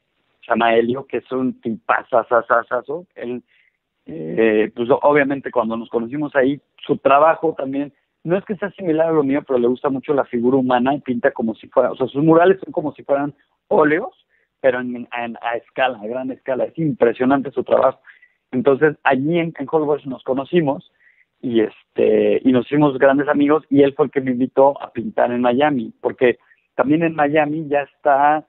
se llama Helio, que es un tipazazazazo. Él, pues obviamente cuando nos conocimos ahí, su trabajo también, no es que sea similar a lo mío, pero le gusta mucho la figura humana y pinta como si fuera, o sea, sus murales son como si fueran óleos, pero a escala, a gran escala. Es impresionante su trabajo. Entonces, allí en Holbox nos conocimos y nos hicimos grandes amigos, y él fue el que me invitó a pintar en Miami, porque también en Miami ya está,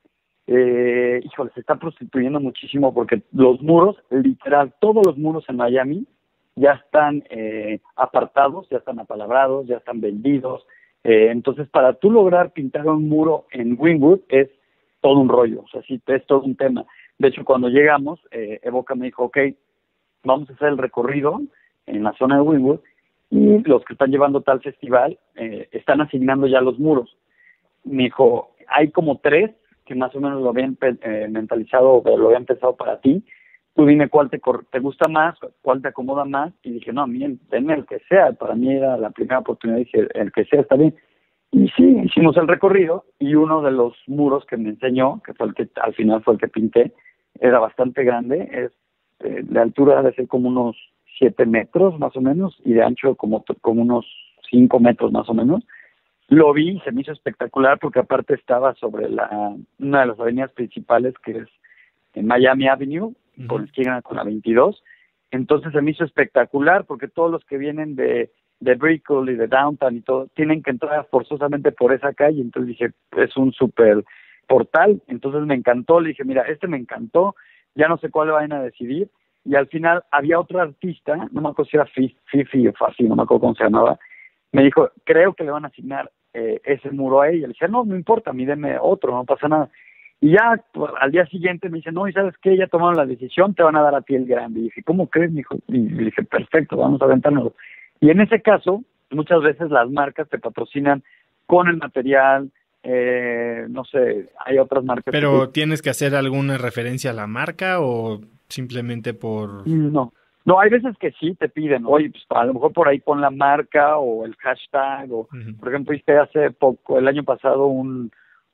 se está prostituyendo muchísimo, porque los muros, literal, todos los muros en Miami ya están apartados, ya están apalabrados, ya están vendidos. Entonces, para tú lograr pintar un muro en Wynwood es todo un rollo, o sea, sí, es todo un tema. De hecho, cuando llegamos, Evoca me dijo, ok, vamos a hacer el recorrido en la zona de Wynwood, y los que están llevando tal festival están asignando ya los muros. Me dijo, hay como 3 que más o menos lo habían mentalizado, o lo habían pensado para ti. Tú dime cuál te gusta más, cuál te acomoda más. Y dije, no, a mí denme el que sea. Para mí era la primera oportunidad, dije, el que sea está bien. Y sí, hicimos el recorrido, y uno de los muros que me enseñó, que fue el que al final fue el que pinté, era bastante grande. De altura debe ser como unos 7 metros más o menos, y de ancho como unos 5 metros más o menos. Lo vi y se me hizo espectacular, porque aparte estaba sobre una de las avenidas principales, que es en Miami Avenue, por esquina con la 22. Entonces se me hizo espectacular, porque todos los que vienen de Brickell y de Downtown y todo, tienen que entrar forzosamente por esa calle. Entonces dije, es un súper portal. Entonces me encantó, le dije, mira, me encantó, ya no sé cuál le vayan a decidir. Y al final había otro artista, no me acuerdo si era Fifi o Fafi, no me acuerdo cómo se llamaba. Me dijo, creo que le van a asignar ese muro a ella. Le dije, no importa, a mí deme otro, no pasa nada. Y ya pues, al día siguiente me dice, no, ¿y sabes qué? Ya tomaron la decisión, te van a dar a ti el grande. Y dije, ¿cómo crees? Me dijo, y le dije, perfecto, vamos a aventárnoslo. Y en ese caso, muchas veces las marcas te patrocinan con el material, no sé, hay otras marcas. ¿Pero tienes que hacer alguna referencia a la marca o simplemente por...? No, hay veces que sí te piden, oye, pues a lo mejor por ahí pon la marca o el hashtag, o por ejemplo, hice hace poco, el año pasado, un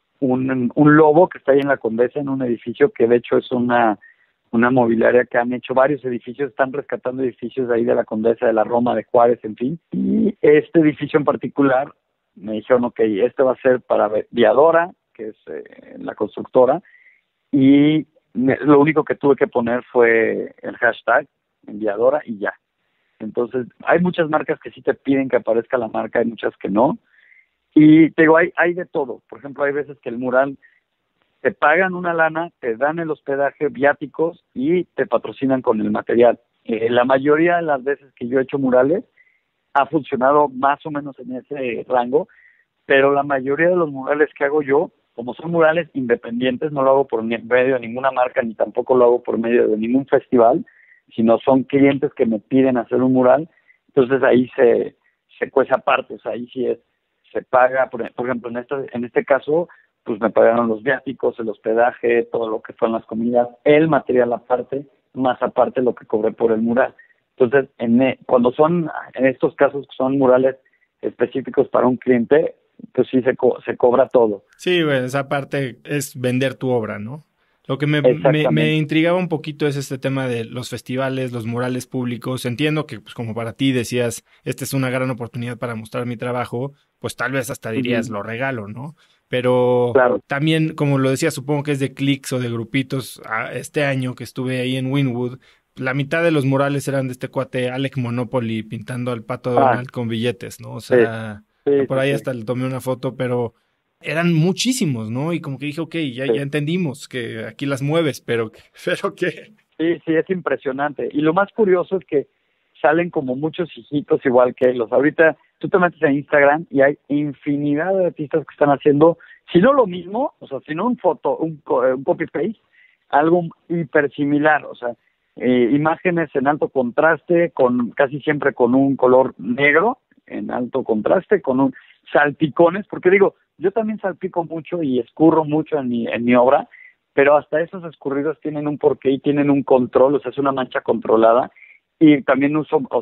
lobo que está ahí en la Condesa, en un edificio que de hecho es una mobiliaria que han hecho varios edificios, están rescatando edificios de ahí de la Condesa, de la Roma, de Juárez, en fin. Y este edificio en particular, me dijeron, ok, este va a ser para Viadora, que es la constructora, y lo único que tuve que poner fue el hashtag Viadora y ya. Entonces, hay muchas marcas que sí te piden que aparezca la marca, hay muchas que no. Y te digo, hay de todo. Por ejemplo, hay veces que el mural te pagan una lana, te dan el hospedaje, viáticos, y te patrocinan con el material. La mayoría de las veces que yo he hecho murales ha funcionado más o menos en ese rango, pero la mayoría de los murales que hago yo, como son murales independientes, no lo hago por medio de ninguna marca, ni tampoco lo hago por medio de ningún festival, sino son clientes que me piden hacer un mural. Entonces ahí se cuece aparte, o sea, ahí sí se paga, por ejemplo, en este caso, pues me pagaron los viáticos, el hospedaje, todo lo que fueron las comidas, el material aparte, más aparte lo que cobré por el mural. Entonces, cuando son, en estos casos, son murales específicos para un cliente, pues sí se cobra todo. Sí, bueno, esa parte es vender tu obra, ¿no? Lo que me intrigaba un poquito es este tema de los festivales, los murales públicos. Entiendo que, pues, como para ti decías, esta es una gran oportunidad para mostrar mi trabajo, pues tal vez hasta dirías, lo regalo, ¿no? Pero claro, también, como lo decía, supongo que es de clics o de grupitos. Este año que estuve ahí en Wynwood, la mitad de los murales eran de este cuate Alec Monopoly pintando al Pato Donald con billetes, ¿no? O sea, por ahí hasta le tomé una foto, pero eran muchísimos, ¿no? Y como que dije, ok, ya entendimos que aquí las mueves, pero ¿qué? Sí, es impresionante. Y lo más curioso es que salen como muchos hijitos igual que ellos. Ahorita tú te metes en Instagram y hay infinidad de artistas que están haciendo, si no lo mismo, o sea, si no un copy-paste, algo hiper similar, o sea, imágenes en alto contraste, casi siempre con un color negro, en alto contraste, con un salpicones, porque digo, yo también salpico mucho y escurro mucho en mi obra, pero hasta esos escurridos tienen un porqué y tienen un control, o sea, es una mancha controlada. Y también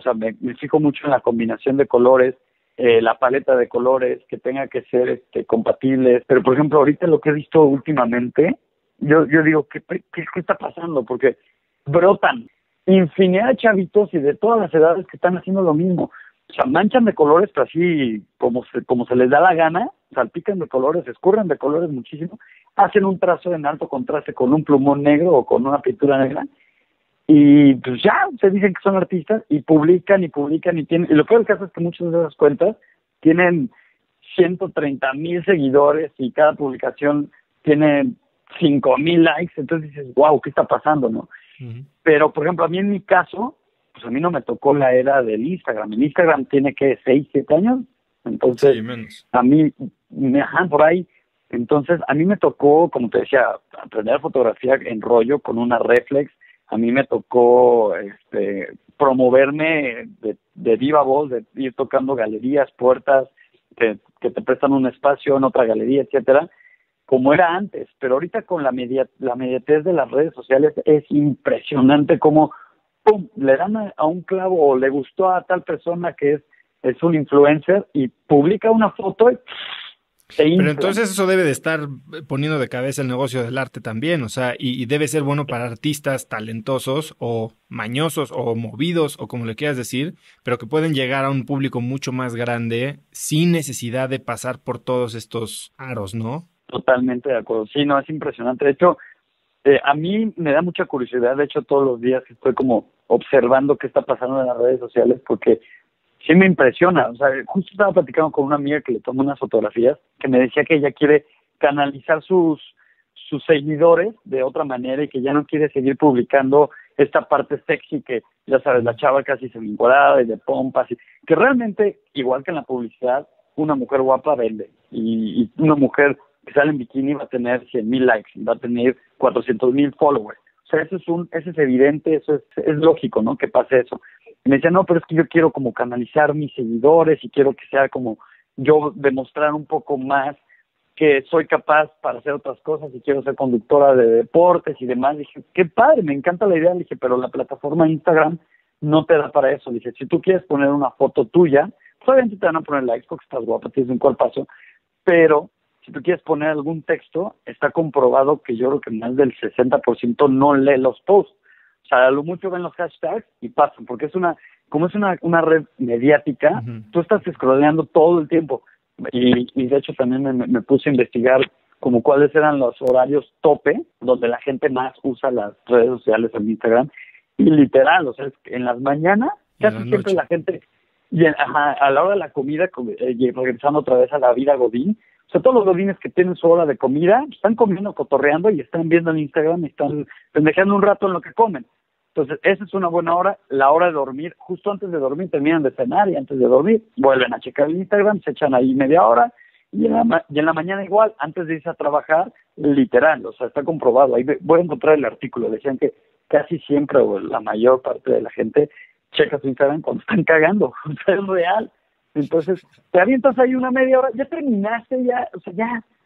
me fijo mucho en la combinación de colores, la paleta de colores, que tenga que ser compatibles. Pero, por ejemplo, ahorita lo que he visto últimamente, yo digo, ¿qué está pasando? Porque brotan infinidad de chavitos y de todas las edades que están haciendo lo mismo. O sea, manchan de colores, pero así como se les da la gana, salpican de colores, escurren de colores muchísimo, hacen un trazo en alto contraste con un plumón negro o con una pintura negra, y pues ya se dicen que son artistas y publican y publican y tienen, y lo peor del caso es que muchas de esas cuentas tienen 130,000 seguidores y cada publicación tiene 5,000 likes, entonces dices, wow, ¿qué está pasando, no? Uh-huh. Pero, por ejemplo, a mí en mi caso, pues a mí no me tocó la era del Instagram. El Instagram tiene que 6, 7 años, entonces Sí, menos. a mí, por ahí, entonces a mí me tocó, como te decía, aprender a fotografiar en rollo con una reflex. A mí me tocó promoverme de viva voz, de ir tocando galerías, puertas, que te prestan un espacio en otra galería, etcétera, como era antes. Pero ahorita con la mediatez de las redes sociales es impresionante cómo ¡pum!, le dan a un clavo o le gustó a tal persona que es un influencer y publica una foto y pero entonces eso debe de estar poniendo de cabeza el negocio del arte también, o sea, y debe ser bueno para artistas talentosos o mañosos o movidos o como le quieras decir, pero que pueden llegar a un público mucho más grande sin necesidad de pasar por todos estos aros, ¿no? Totalmente de acuerdo. Sí, no, es impresionante. De hecho, a mí me da mucha curiosidad. De hecho, todos los días estoy como observando qué está pasando en las redes sociales porque sí me impresiona. O sea, justo estaba platicando con una amiga que le tomó unas fotografías que me decía que ella quiere canalizar sus seguidores de otra manera y que ya no quiere seguir publicando esta parte sexy que, ya sabes, la chava casi semi-encuadrada y de pompas, y que realmente, igual que en la publicidad, una mujer guapa vende y una mujer que sale en bikini va a tener 100,000 likes, va a tener 400,000 followers. O sea, eso es evidente, eso es lógico, ¿no? Que pase eso. Y me decía, no, pero es que yo quiero como canalizar mis seguidores y quiero que sea como yo demostrar un poco más que soy capaz para hacer otras cosas y quiero ser conductora de deportes y demás. Dije, qué padre, me encanta la idea. Le dije, pero la plataforma Instagram no te da para eso. Dije, si tú quieres poner una foto tuya, pues obviamente te van a poner likes porque estás guapa, tienes un cuerpazo, pero si tú quieres poner algún texto, está comprobado que yo creo que más del 60% no lee los posts. O sea, a lo mucho ven los hashtags y pasan, porque como es una red mediática, Uh-huh. tú estás scrolleando todo el tiempo. Y de hecho también me puse a investigar como cuáles eran los horarios tope donde la gente más usa las redes sociales en Instagram. Y literal, o sea, es que en las mañanas casi siempre la gente, a la hora de la comida, regresando otra vez a la vida godín, o sea, todos los godines que tienen su hora de comida están comiendo, cotorreando y están viendo en Instagram y están pendejando un rato en lo que comen. Entonces, esa es una buena hora. La hora de dormir, justo antes de dormir terminan de cenar y antes de dormir vuelven a checar el Instagram, se echan ahí media hora y en la mañana igual, antes de irse a trabajar, literal, o sea, está comprobado. Ahí voy a encontrar el artículo. Decían que casi siempre o la mayor parte de la gente checa su Instagram cuando están cagando. O sea, es real. Entonces, te avientas ahí una media hora, ya terminaste, o sea,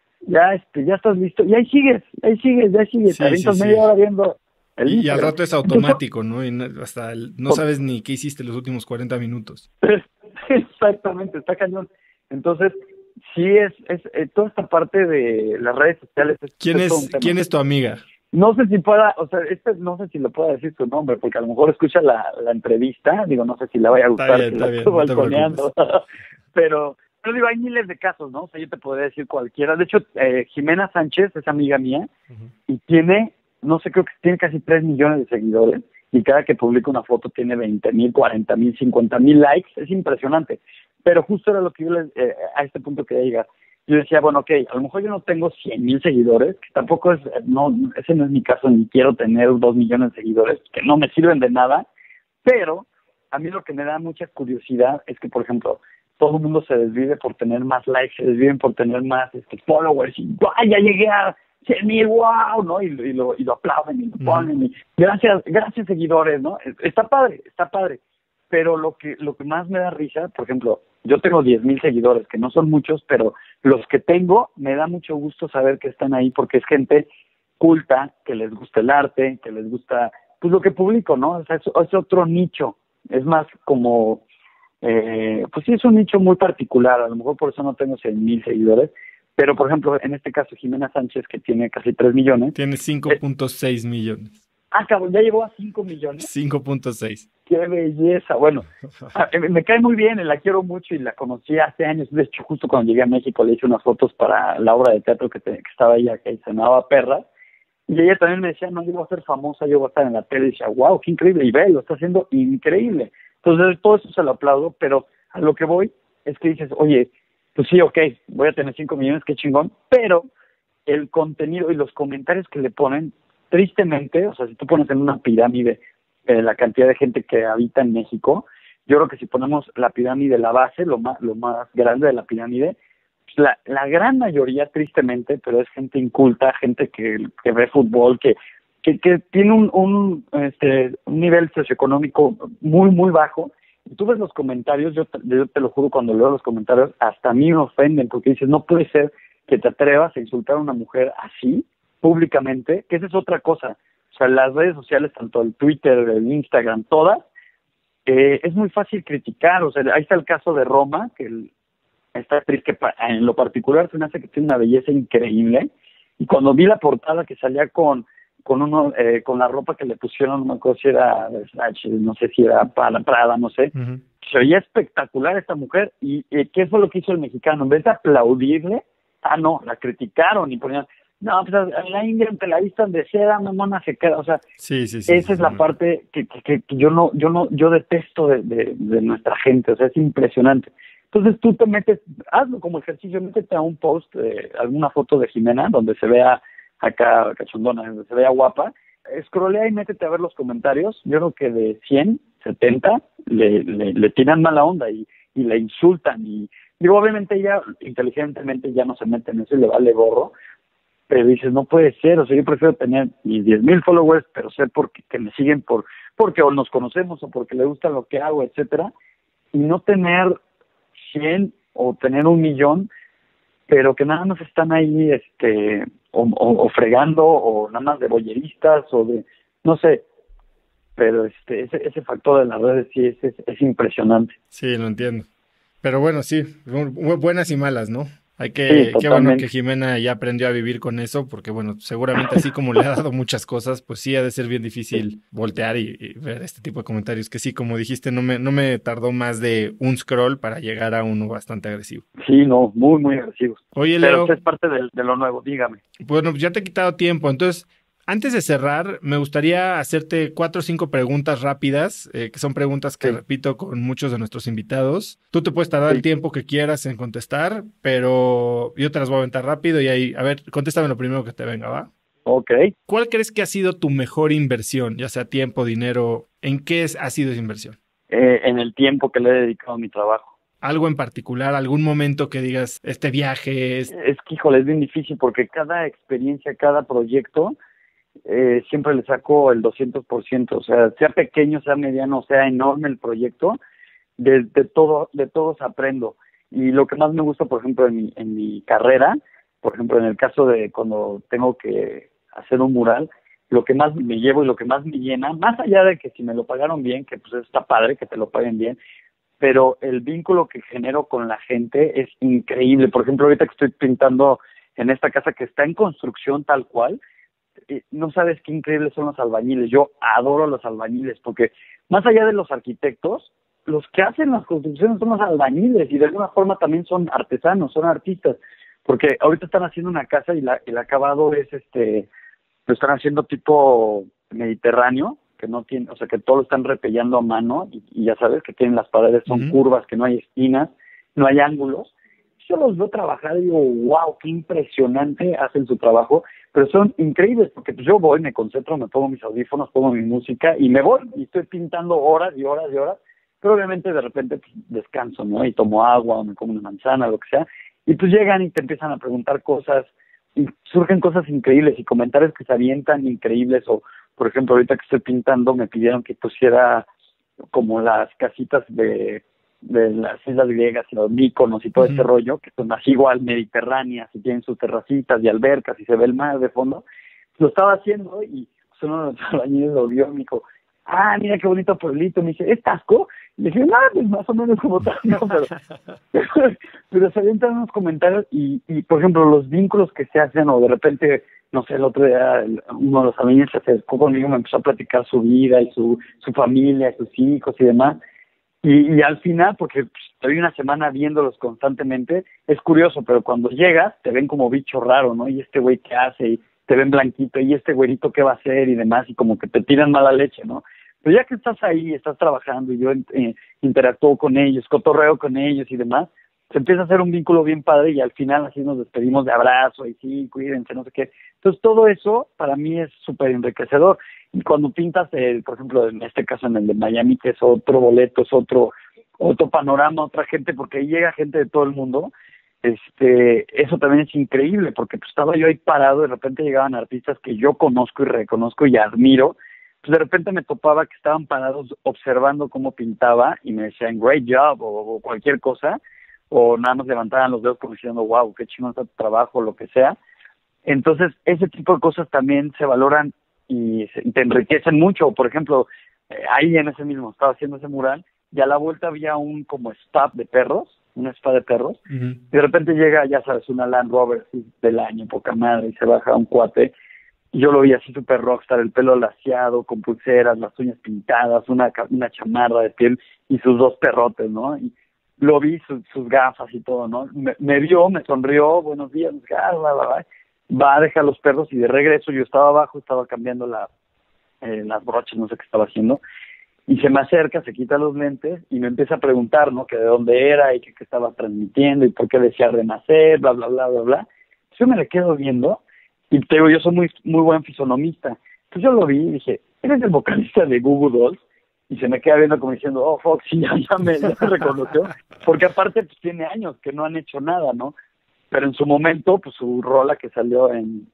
ya estás listo, y ahí sigues, Sí, te avientas sí, media sí. hora viendo el Y al Instagram. rato es automático, ¿no? Y hasta no sabes ni qué hiciste los últimos 40 minutos. Exactamente, está cañón. Entonces, sí toda esta parte de las redes sociales ¿Quién todo un es tema. tu amiga? No sé si pueda, o sea, no sé si le pueda decir su nombre, porque a lo mejor escucha la entrevista, digo, no sé si le vaya a gustar que la estoy no te balconeando, pero digo, hay miles de casos, ¿no? O sea, yo te podría decir cualquiera. De hecho, Jimena Sánchez es amiga mía y tiene, no sé, creo que tiene casi 3 millones de seguidores y cada que publica una foto tiene 20,000, 40,000, 50,000 likes, es impresionante. Pero justo era lo que yo a este punto quería llegar. Yo decía, bueno, ok, a lo mejor yo no tengo 100,000 seguidores, que tampoco ese no es mi caso, ni quiero tener 2 millones de seguidores, que no me sirven de nada, pero a mí lo que me da mucha curiosidad es que, por ejemplo, todo el mundo se desvive por tener más likes, se desviven por tener más followers, y ¡guau! Ya llegué a 100,000, wow, ¿no? Y lo aplauden y lo ponen, y gracias seguidores, ¿no? Está padre, pero lo que más me da risa, por ejemplo, yo tengo 10,000 seguidores, que no son muchos, pero los que tengo, me da mucho gusto saber que están ahí, porque es gente culta, que les gusta el arte, que les gusta, pues lo que publico, ¿no? O sea, es otro nicho, es más como, pues sí, es un nicho muy particular, a lo mejor por eso no tengo 100,000 seguidores, Pero, por ejemplo, en este caso, Jimena Sánchez, que tiene casi 3 millones. Tiene 5.6 millones. Cabrón, ya llegó a 5 millones. 5.6. ¡Qué belleza! Bueno, me cae muy bien, la quiero mucho y la conocí hace años. De hecho, justo cuando llegué a México le hice unas fotos para la obra de teatro que estaba ella, que se llamaba Perras. Y ella también me decía, no, yo voy a ser famosa, yo voy a estar en la tele. Y decía, wow, qué increíble. Y ve, lo está haciendo increíble. Entonces, todo eso se lo aplaudo, pero a lo que voy es que dices, oye, pues sí, ok, voy a tener 5 millones, qué chingón, pero el contenido y los comentarios que le ponen, tristemente, o sea, si tú pones en una pirámide la cantidad de gente que habita en México, yo creo que si ponemos la pirámide, la base, lo más grande de la pirámide, pues la gran mayoría, tristemente, pero es gente inculta, gente que ve fútbol, que tiene un nivel socioeconómico muy, muy bajo. Y tú ves los comentarios, yo te lo juro, cuando leo los comentarios, hasta a mí me ofenden, porque dices, no puede ser que te atrevas a insultar a una mujer así, públicamente, que esa es otra cosa. O sea, las redes sociales, tanto el Twitter, el Instagram, todas, es muy fácil criticar. O sea, ahí está el caso de Roma, que esta actriz que en lo particular se me hace que tiene una belleza increíble, y cuando vi la portada que salía con la ropa que le pusieron, no me acuerdo si era Versace, no sé si era Prada, no sé, se oía espectacular esta mujer. Y ¿qué fue lo que hizo el mexicano? En vez de aplaudirle, no, la criticaron y ponían, no, pues a la India en Telavista de seda, mamona se queda. O sea, sí, esa es la parte que yo detesto de nuestra gente. O sea, es impresionante. Entonces tú te metes, hazlo como ejercicio, métete a un post, alguna foto de Jimena donde se vea acá cachondona, donde se vea guapa, scrollea y métete a ver los comentarios. Yo creo que de 100, 70 le tiran mala onda y le insultan. Y digo, obviamente ella inteligentemente ya no se mete en eso y le vale gorro, pero dices, no puede ser. O sea, yo prefiero tener mis 10,000 followers, pero sé que me siguen porque o nos conocemos o porque le gusta lo que hago, etcétera, y no tener 100 o tener 1,000,000, pero que nada más están ahí o fregando, o nada más de boyeristas, o de, no sé, pero ese factor de las redes sí es impresionante. Sí, lo entiendo. Pero bueno, sí, buenas y malas, ¿no? Sí, Qué bueno totalmente. que Jimena ya aprendió a vivir con eso, porque bueno, seguramente así como le ha dado muchas cosas, pues sí ha de ser bien difícil voltear y ver este tipo de comentarios, que sí, como dijiste, no me tardó más de un scroll para llegar a uno bastante agresivo. Sí, no, muy, muy agresivos. Oye, Pero Leo, es parte de lo nuevo, dígame. bueno, ya te he quitado tiempo, entonces, antes de cerrar, me gustaría hacerte 4 o 5 preguntas rápidas, que son preguntas que Sí, repito con muchos de nuestros invitados. Tú te puedes tardar el sí, tiempo que quieras en contestar, pero yo te las voy a aventar rápido y ahí, a ver, contéstame lo primero que te venga, ¿va? ok. ¿Cuál crees que ha sido tu mejor inversión, ya sea tiempo, dinero? ¿En qué ha sido esa inversión? En el tiempo que le he dedicado a mi trabajo. ¿Algo en particular, algún momento que digas, este viaje es... Es que, híjole, es bien difícil porque cada experiencia, cada proyecto, siempre le saco el 200%. O sea, sea pequeño, sea mediano, sea enorme el proyecto, de todos aprendo. Y lo que más me gusta, por ejemplo, en mi carrera, por ejemplo, en el caso de cuando tengo que hacer un mural, lo que más me llevo y lo que más me llena, más allá de que si me lo pagaron bien, que pues está padre que te lo paguen bien, pero el vínculo que genero con la gente es increíble. Por ejemplo, ahorita que estoy pintando en esta casa que está en construcción tal cual, no sabes qué increíbles son los albañiles. Yo adoro a los albañiles porque más allá de los arquitectos, los que hacen las construcciones son los albañiles y de alguna forma también son artesanos, son artistas, porque ahorita están haciendo una casa y el acabado es lo están haciendo tipo mediterráneo, que no tiene, o sea, que todo lo están repellando a mano y ya sabes que tienen las paredes, son curvas, que no hay esquinas, no hay ángulos. Yo los veo trabajar y digo, wow, qué impresionante hacen su trabajo, pero son increíbles porque pues yo voy, me concentro, me pongo mis audífonos, pongo mi música y me voy y estoy pintando horas y horas y horas, pero obviamente de repente pues, descanso, ¿no? Y tomo agua o me como una manzana, lo que sea, y pues llegan y te empiezan a preguntar cosas y surgen cosas increíbles y comentarios que se avientan increíbles. O por ejemplo ahorita que estoy pintando me pidieron que pusiera como las casitas de las islas griegas y los Míconos y todo este rollo, que son así igual mediterráneas y tienen sus terracitas y albercas y se ve el mar de fondo. Lo estaba haciendo y pues, uno de los albañiles lo vio y me dijo, mira qué bonito pueblito. Me dice, ¿es Tasco? Y dije, no, pues más o menos como tal, no, pero se avientan unos comentarios y, por ejemplo, los vínculos que se hacen, o de repente, no sé, el otro día uno de los amigos se acercó conmigo, me empezó a platicar su vida y su familia, y sus hijos y demás. Y al final, porque estoy una semana viéndolos constantemente, es curioso, pero cuando llegas te ven como bicho raro, ¿no? Y este güey qué hace, y te ven blanquito, y este güerito qué va a hacer y demás, y como que te tiran mala leche, ¿no? Pero ya que estás ahí, estás trabajando, y yo interactúo con ellos, cotorreo con ellos y demás, se empieza a hacer un vínculo bien padre, y al final así nos despedimos de abrazo, y sí, cuídense, no sé qué. Entonces todo eso para mí es súper enriquecedor. Y cuando pintas, por ejemplo, en este caso en el de Miami, que es otro boleto, es otro panorama, otra gente, porque ahí llega gente de todo el mundo, eso también es increíble, porque pues estaba yo ahí parado, de repente llegaban artistas que yo conozco y reconozco y admiro, pues de repente me topaba que estaban parados observando cómo pintaba y me decían great job o cualquier cosa, o nada más levantaban los dedos como diciendo wow, qué chingón está tu trabajo, lo que sea. Entonces ese tipo de cosas también se valoran y te enriquecen mucho. Por ejemplo, ahí en ese mismo estaba haciendo ese mural y a la vuelta había un como spa de perros, un spa de perros, Uh-huh. y de repente llega, ya sabes, una Land Rover así, del año, poca madre, y se baja un cuate, y yo lo vi así súper rockstar, el pelo laciado, con pulseras, las uñas pintadas, una chamarra de piel y sus dos perrotes, ¿no? Y lo vi, sus gafas y todo, ¿no? Me vio, me sonrió, buenos días, va a dejar los perros y de regreso yo estaba abajo, estaba cambiando las brochas, no sé qué estaba haciendo, y se me acerca, se quita los lentes y me empieza a preguntar, ¿no? Que de dónde era y que qué estaba transmitiendo y por qué decía renacer, bla, bla, bla, bla, bla. Yo me le quedo viendo y te digo, yo soy muy, muy buen fisonomista. Entonces yo lo vi y dije, ¿eres el vocalista de Goo Goo Dolls? Y se me queda viendo como diciendo, oh, fuck, sí, ya me reconoció. Porque aparte, pues tiene años que no han hecho nada, ¿no? Pero en su momento, pues su rola que salió en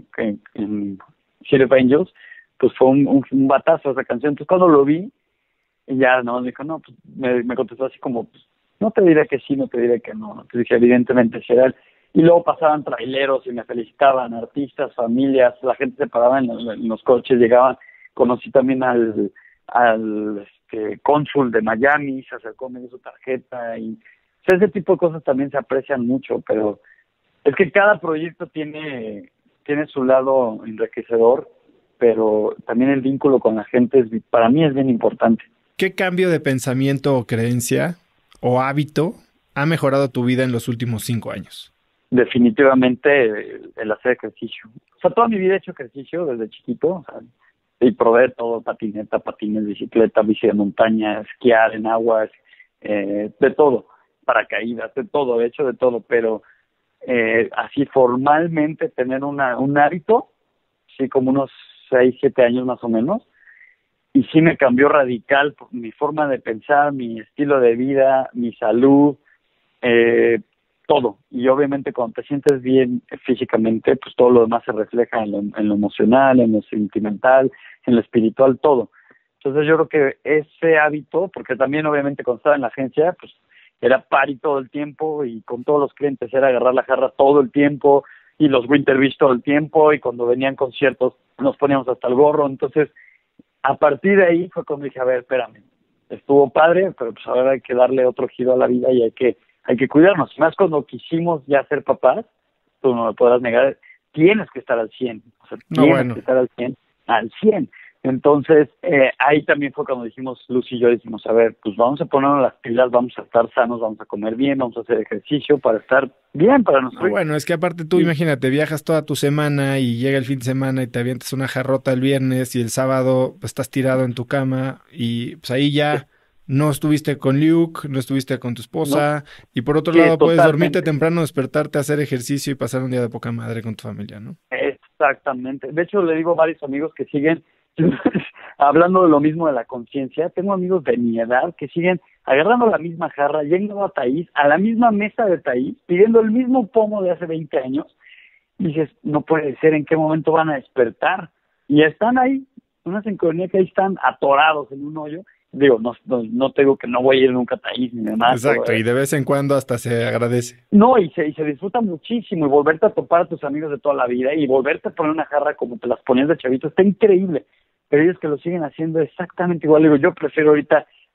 City of Angels, pues fue un batazo esa canción. Entonces cuando lo vi, y ya no, me dijo, no, pues me contestó así como, pues, no te diré que sí, no te diré que no. Entonces dije, evidentemente será él. Y luego pasaban traileros y me felicitaban, artistas, familias, la gente se paraba en los coches, llegaban. Conocí también al cónsul de Miami, se acercó, me dio su tarjeta, y o sea, ese tipo de cosas también se aprecian mucho, pero es que cada proyecto tiene su lado enriquecedor, pero también el vínculo con la gente para mí es bien importante. ¿Qué cambio de pensamiento o creencia o hábito ha mejorado tu vida en los últimos 5 años? Definitivamente el hacer ejercicio. O sea, toda mi vida he hecho ejercicio desde chiquito, o sea, y probé todo, patineta, patines, bicicleta, bici de montaña, esquiar en aguas, de todo, paracaídas, de todo, he hecho de todo, pero así formalmente tener un hábito, sí, como unos 6, 7 años más o menos, y sí me cambió radical mi forma de pensar, mi estilo de vida, mi salud, todo. Y obviamente cuando te sientes bien físicamente, pues todo lo demás se refleja en lo emocional, en lo sentimental, en lo espiritual, todo. Entonces yo creo que ese hábito, porque también obviamente cuando estaba en la agencia, pues era party todo el tiempo y con todos los clientes era agarrar la jarra todo el tiempo y los Winter Beach todo el tiempo y cuando venían conciertos nos poníamos hasta el gorro. Entonces a partir de ahí fue cuando dije, a ver, espérame, estuvo padre, pero pues ahora hay que darle otro giro a la vida y hay que cuidarnos. Más cuando quisimos ya ser papás, tú no me podrás negar, tienes que estar al 100, o sea, tienes que estar al 100. Entonces, ahí también fue cuando dijimos, Luz y yo dijimos, a ver, pues vamos a ponernos las pilas, vamos a estar sanos, vamos a comer bien, vamos a hacer ejercicio para estar bien para nosotros. Bueno, es que aparte tú, imagínate, viajas toda tu semana y llega el fin de semana y te avientas una jarrota el viernes y el sábado pues, estás tirado en tu cama y pues ahí ya no estuviste con Luke, no estuviste con tu esposa, no. Y por otro lado puedes dormirte temprano, despertarte, hacer ejercicio y pasar un día de poca madre con tu familia, ¿no? Exactamente. De hecho, le digo a varios amigos que siguen hablando de lo mismo de la conciencia. Tengo amigos de mi edad que siguen agarrando la misma jarra, yendo a Taís, a la misma mesa de Taís, pidiendo el mismo pomo de hace 20 años. Y dices, no puede ser, ¿en qué momento van a despertar? Y están ahí, una sincronía que ahí están atorados en un hoyo. Digo, no te digo que no voy a ir nunca a Taís ni demás. Exacto, y de vez en cuando hasta se agradece. No, y se disfruta muchísimo, y volverte a topar a tus amigos de toda la vida, y volverte a poner una jarra como te las ponías de chavito, está increíble. Pero ellos que lo siguen haciendo exactamente igual. Digo, yo prefiero ahorita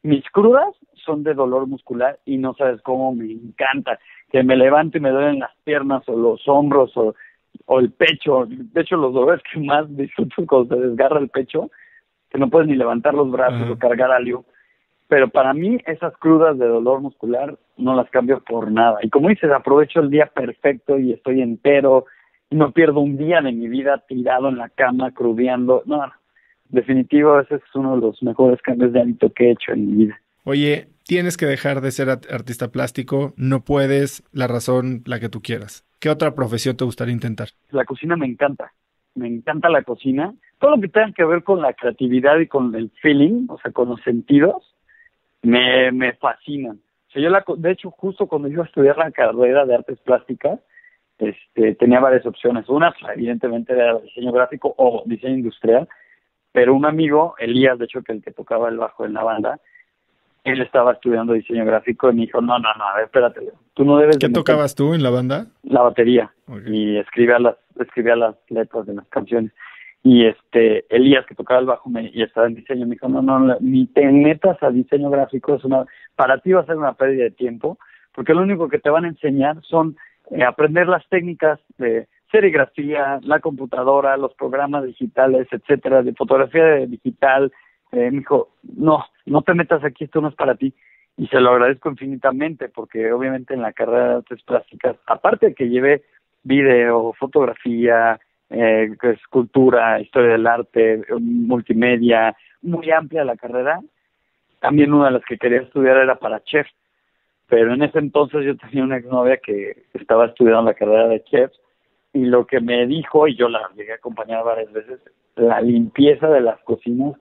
Mis crudas son de dolor muscular y no sabes cómo me encanta. Que me levanto y me duelen las piernas o los hombros o el pecho. De hecho, los dolores que más disfruto es cuando se desgarra el pecho, que no puedes ni levantar los brazos o cargar algo. Pero para mí esas crudas de dolor muscular no las cambio por nada. Y como dices, aprovecho el día perfecto y estoy entero y no pierdo un día de mi vida tirado en la cama, crudeando. No, definitivo, ese es uno de los mejores cambios de hábito que he hecho en mi vida. Oye, tienes que dejar de ser artista plástico, no puedes, la razón, la que tú quieras. ¿Qué otra profesión te gustaría intentar? La cocina me encanta la cocina. Todo lo que tenga que ver con la creatividad y con el feeling, o sea, con los sentidos, me fascinan. O sea, de hecho, justo cuando iba a estudiar la carrera de artes plásticas, tenía varias opciones. Una, evidentemente, era diseño gráfico o diseño industrial, pero un amigo, Elías, de hecho, que el que tocaba el bajo en la banda, él estaba estudiando diseño gráfico y me dijo, no, a ver, espérate, tú no debes... ¿Qué tocabas tú en la banda? La batería. Okay. Y escribía las letras de las canciones. Y Elías, que tocaba el bajo y estaba en diseño, me dijo, no, ni te metas a diseño gráfico, para ti va a ser una pérdida de tiempo, porque lo único que te van a enseñar son aprender las técnicas de serigrafía, la computadora, los programas digitales, etcétera, de fotografía digital. Me dijo, no te metas aquí, esto no es para ti. Y se lo agradezco infinitamente, porque obviamente en la carrera de artes plásticas, aparte de que llevé video, fotografía, escultura, historia del arte, multimedia, muy amplia la carrera, también una de las que quería estudiar era para chef. Pero en ese entonces yo tenía una exnovia que estaba estudiando la carrera de chef, y lo que me dijo, y yo la llegué a acompañar varias veces, la limpieza de las cocinas.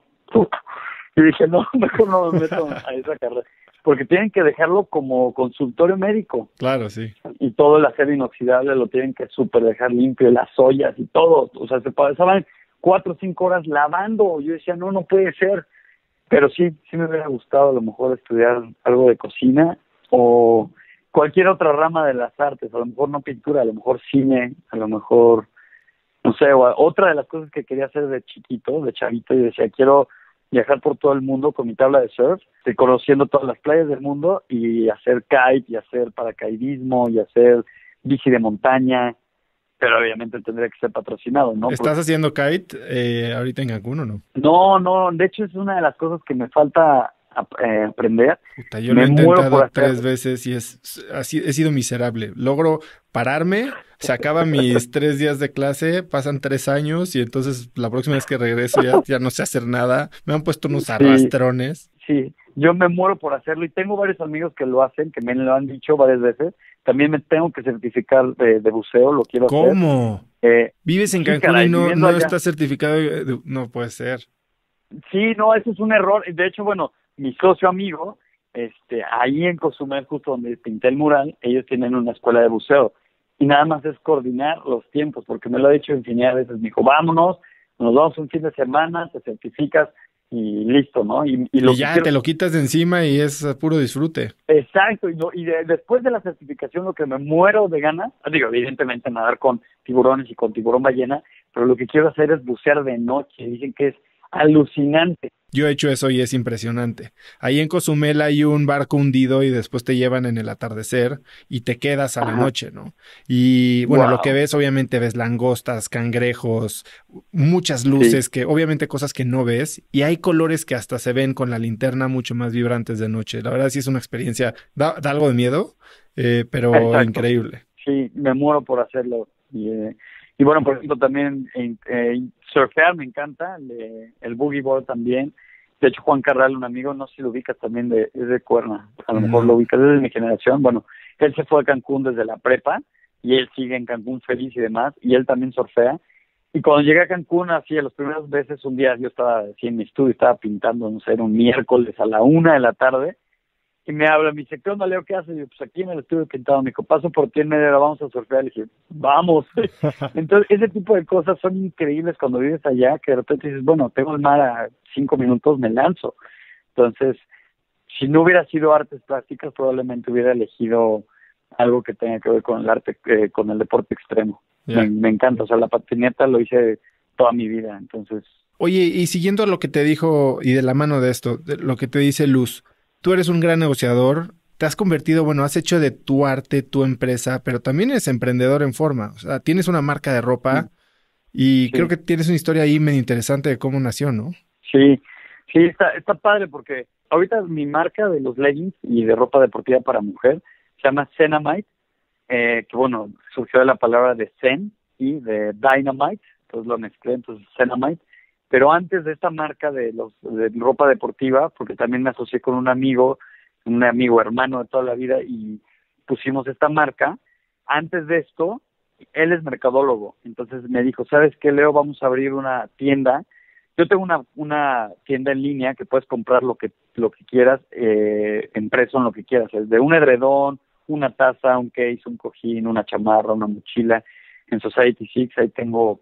Y dije, no, mejor no me meto a esa carrera, porque tienen que dejarlo como consultorio médico. Claro, sí. Y todo el acero inoxidable lo tienen que súper dejar limpio, las ollas y todo. O sea, se pasaban 4 o 5 horas lavando. Yo decía, no puede ser. Pero sí me hubiera gustado a lo mejor estudiar algo de cocina o cualquier otra rama de las artes. A lo mejor no pintura, a lo mejor cine, a lo mejor, no sé. Otra de las cosas que quería hacer de chiquito, de chavito, y decía, quiero viajar por todo el mundo con mi tabla de surf, conociendo todas las playas del mundo y hacer kite y hacer paracaidismo y hacer bici de montaña, pero obviamente tendría que ser patrocinado, ¿no? ¿Estás haciendo kite ahorita en Cancún o no? No, de hecho es una de las cosas que me falta aprender. Puta, yo lo he intentado 3 veces y he sido miserable. Logro pararme, se acaban mis 3 días de clase, pasan 3 años y entonces la próxima vez que regreso ya no sé hacer nada. Me han puesto unos arrastrones. Sí, yo me muero por hacerlo y tengo varios amigos que lo hacen, que me lo han dicho varias veces. También me tengo que certificar de buceo, lo quiero hacer. ¿Cómo? ¿Vives en Cancún y no estás certificado? No puede ser. Sí, no, eso es un error. De hecho, bueno, mi socio amigo, ahí en Cozumel, justo donde pinté el mural, ellos tienen una escuela de buceo y nada más es coordinar los tiempos, porque me lo ha dicho infinidad de veces. Me dijo, vámonos, nos vamos un fin de semana, te certificas y listo, ¿no? Y ya te lo quitas de encima y es puro disfrute. Exacto, después de la certificación lo que me muero de ganas, digo, evidentemente nadar con tiburones y con tiburón ballena, pero lo que quiero hacer es bucear de noche. Dicen que es alucinante. Yo he hecho eso y es impresionante. Ahí en Cozumel hay un barco hundido y después te llevan en el atardecer y te quedas a la noche, ¿no? Y bueno, lo que ves, obviamente ves langostas, cangrejos, muchas luces, que obviamente cosas que no ves, y hay colores que hasta se ven con la linterna mucho más vibrantes de noche. La verdad sí es una experiencia, da algo de miedo, pero exacto, increíble. Sí, me muero por hacerlo. Y bueno, por ejemplo, también surfear me encanta, el boogie board también. De hecho, Juan Carral, un amigo, no sé si lo ubicas también, es de Cuerna, a lo mejor lo ubicas, es de mi generación. Bueno, él se fue a Cancún desde la prepa y él sigue en Cancún feliz y demás, y él también surfea. Y cuando llegué a Cancún, así, a las primeras veces, un día yo estaba así en mi estudio, estaba pintando, no sé, era un miércoles a la 1 de la tarde, y me habla, me dice, ¿qué onda, Leo? ¿Qué haces? Y yo, pues aquí en el estudio pintado. Me dijo, paso por ti en media hora, vamos a surfear. Le dije, vamos. Entonces, ese tipo de cosas son increíbles cuando vives allá, que de repente dices, bueno, tengo el mar a 5 minutos, me lanzo. Entonces, si no hubiera sido artes plásticas, probablemente hubiera elegido algo que tenga que ver con el arte, con el deporte extremo. Yeah. Me encanta, o sea, la patineta lo hice toda mi vida, entonces... Oye, y siguiendo lo que te dijo, y de la mano de esto, de lo que te dice Luz, tú eres un gran negociador, te has convertido, bueno, has hecho de tu arte tu empresa, pero también eres emprendedor en forma. O sea, tienes una marca de ropa y creo que tienes una historia ahí medio interesante de cómo nació, ¿no? Sí, sí, está padre porque ahorita mi marca de los leggings y de ropa deportiva para mujer se llama Zenamite, que bueno, surgió de la palabra de Zen y de Dynamite, entonces lo mezclé, entonces Zenamite. Pero antes de esta marca de ropa deportiva, porque también me asocié con un amigo hermano de toda la vida y pusimos esta marca, antes de esto, él es mercadólogo, entonces me dijo, ¿sabes qué, Leo? Vamos a abrir una tienda. Yo tengo una tienda en línea que puedes comprar lo que quieras, impreso en lo que quieras, desde un edredón, una taza, un case, un cojín, una chamarra, una mochila. En Society6 ahí tengo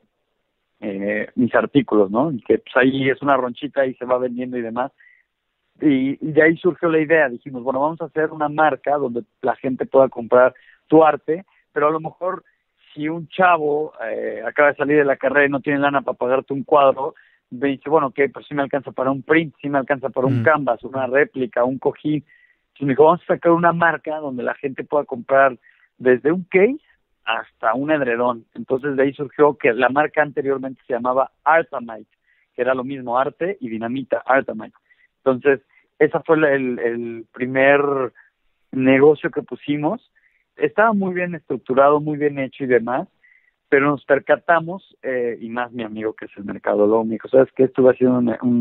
mis artículos, ¿no? Y que pues ahí es una ronchita y se va vendiendo y demás. Y de ahí surgió la idea, dijimos, bueno, vamos a hacer una marca donde la gente pueda comprar tu arte, pero a lo mejor si un chavo acaba de salir de la carrera y no tiene lana para pagarte un cuadro, me dice, bueno, ok, pues sí me alcanza para un print, sí me alcanza para un canvas, una réplica, un cojín. Entonces me dijo, vamos a sacar una marca donde la gente pueda comprar desde un case hasta un edredón. Entonces de ahí surgió que la marca anteriormente se llamaba Artamite, que era lo mismo, arte y dinamita, Artamite. Entonces, ese fue el primer negocio que pusimos. Estaba muy bien estructurado, muy bien hecho y demás, pero nos percatamos, y más mi amigo que es el mercadólogo, me dijo, ¿sabes qué? Estuve haciendo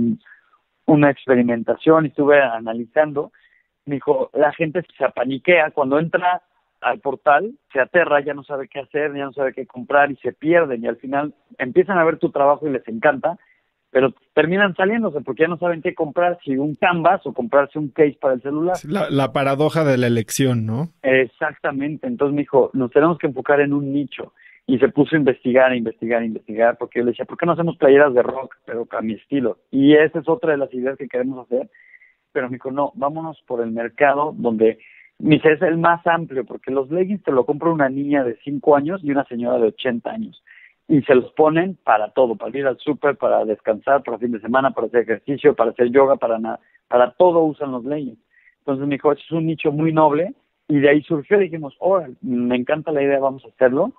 una experimentación y estuve analizando. Me dijo, la gente se apaniquea cuando entra al portal, se aterra, ya no sabe qué hacer, ya no sabe qué comprar y se pierden y al final empiezan a ver tu trabajo y les encanta, pero terminan saliéndose porque ya no saben qué comprar, si un canvas o comprarse un case para el celular. La paradoja de la elección, ¿no? Exactamente, entonces me dijo, nos tenemos que enfocar en un nicho y se puso a investigar, porque yo le decía, ¿por qué no hacemos playeras de rock, pero a mi estilo? Y esa es otra de las ideas que queremos hacer, pero me dijo, no, vámonos por el mercado donde es el más amplio, porque los leggings te lo compra una niña de 5 años y una señora de 80 años. Y se los ponen para todo, para ir al súper, para descansar, para fin de semana, para hacer ejercicio, para hacer yoga, para todo usan los leggings. Entonces me dijo, es un nicho muy noble, y de ahí surgió, dijimos, me encanta la idea, vamos a hacerlo.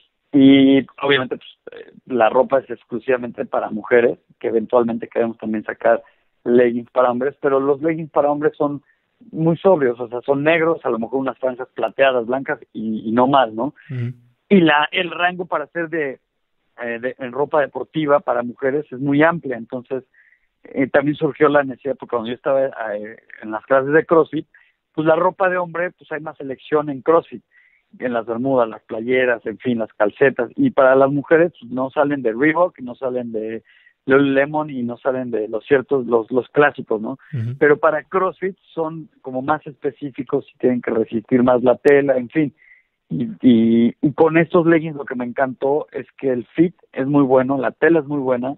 Y obviamente pues, la ropa es exclusivamente para mujeres, que eventualmente queremos también sacar leggings para hombres, pero los leggings para hombres son muy sobrios, o sea, son negros, a lo mejor unas franjas plateadas, blancas y no más, ¿no? Y el rango para hacer en ropa deportiva para mujeres es muy amplia, entonces también surgió la necesidad, porque cuando yo estaba en las clases de CrossFit, pues la ropa de hombre, pues hay más selección en CrossFit, en las bermudas, las playeras, en fin, las calcetas, y para las mujeres pues, no salen de Reebok, no salen de Lululemon y no salen de los clásicos, ¿no? Pero para CrossFit son como más específicos y tienen que resistir más la tela, en fin. Y con estos leggings lo que me encantó es que el fit es muy bueno, la tela es muy buena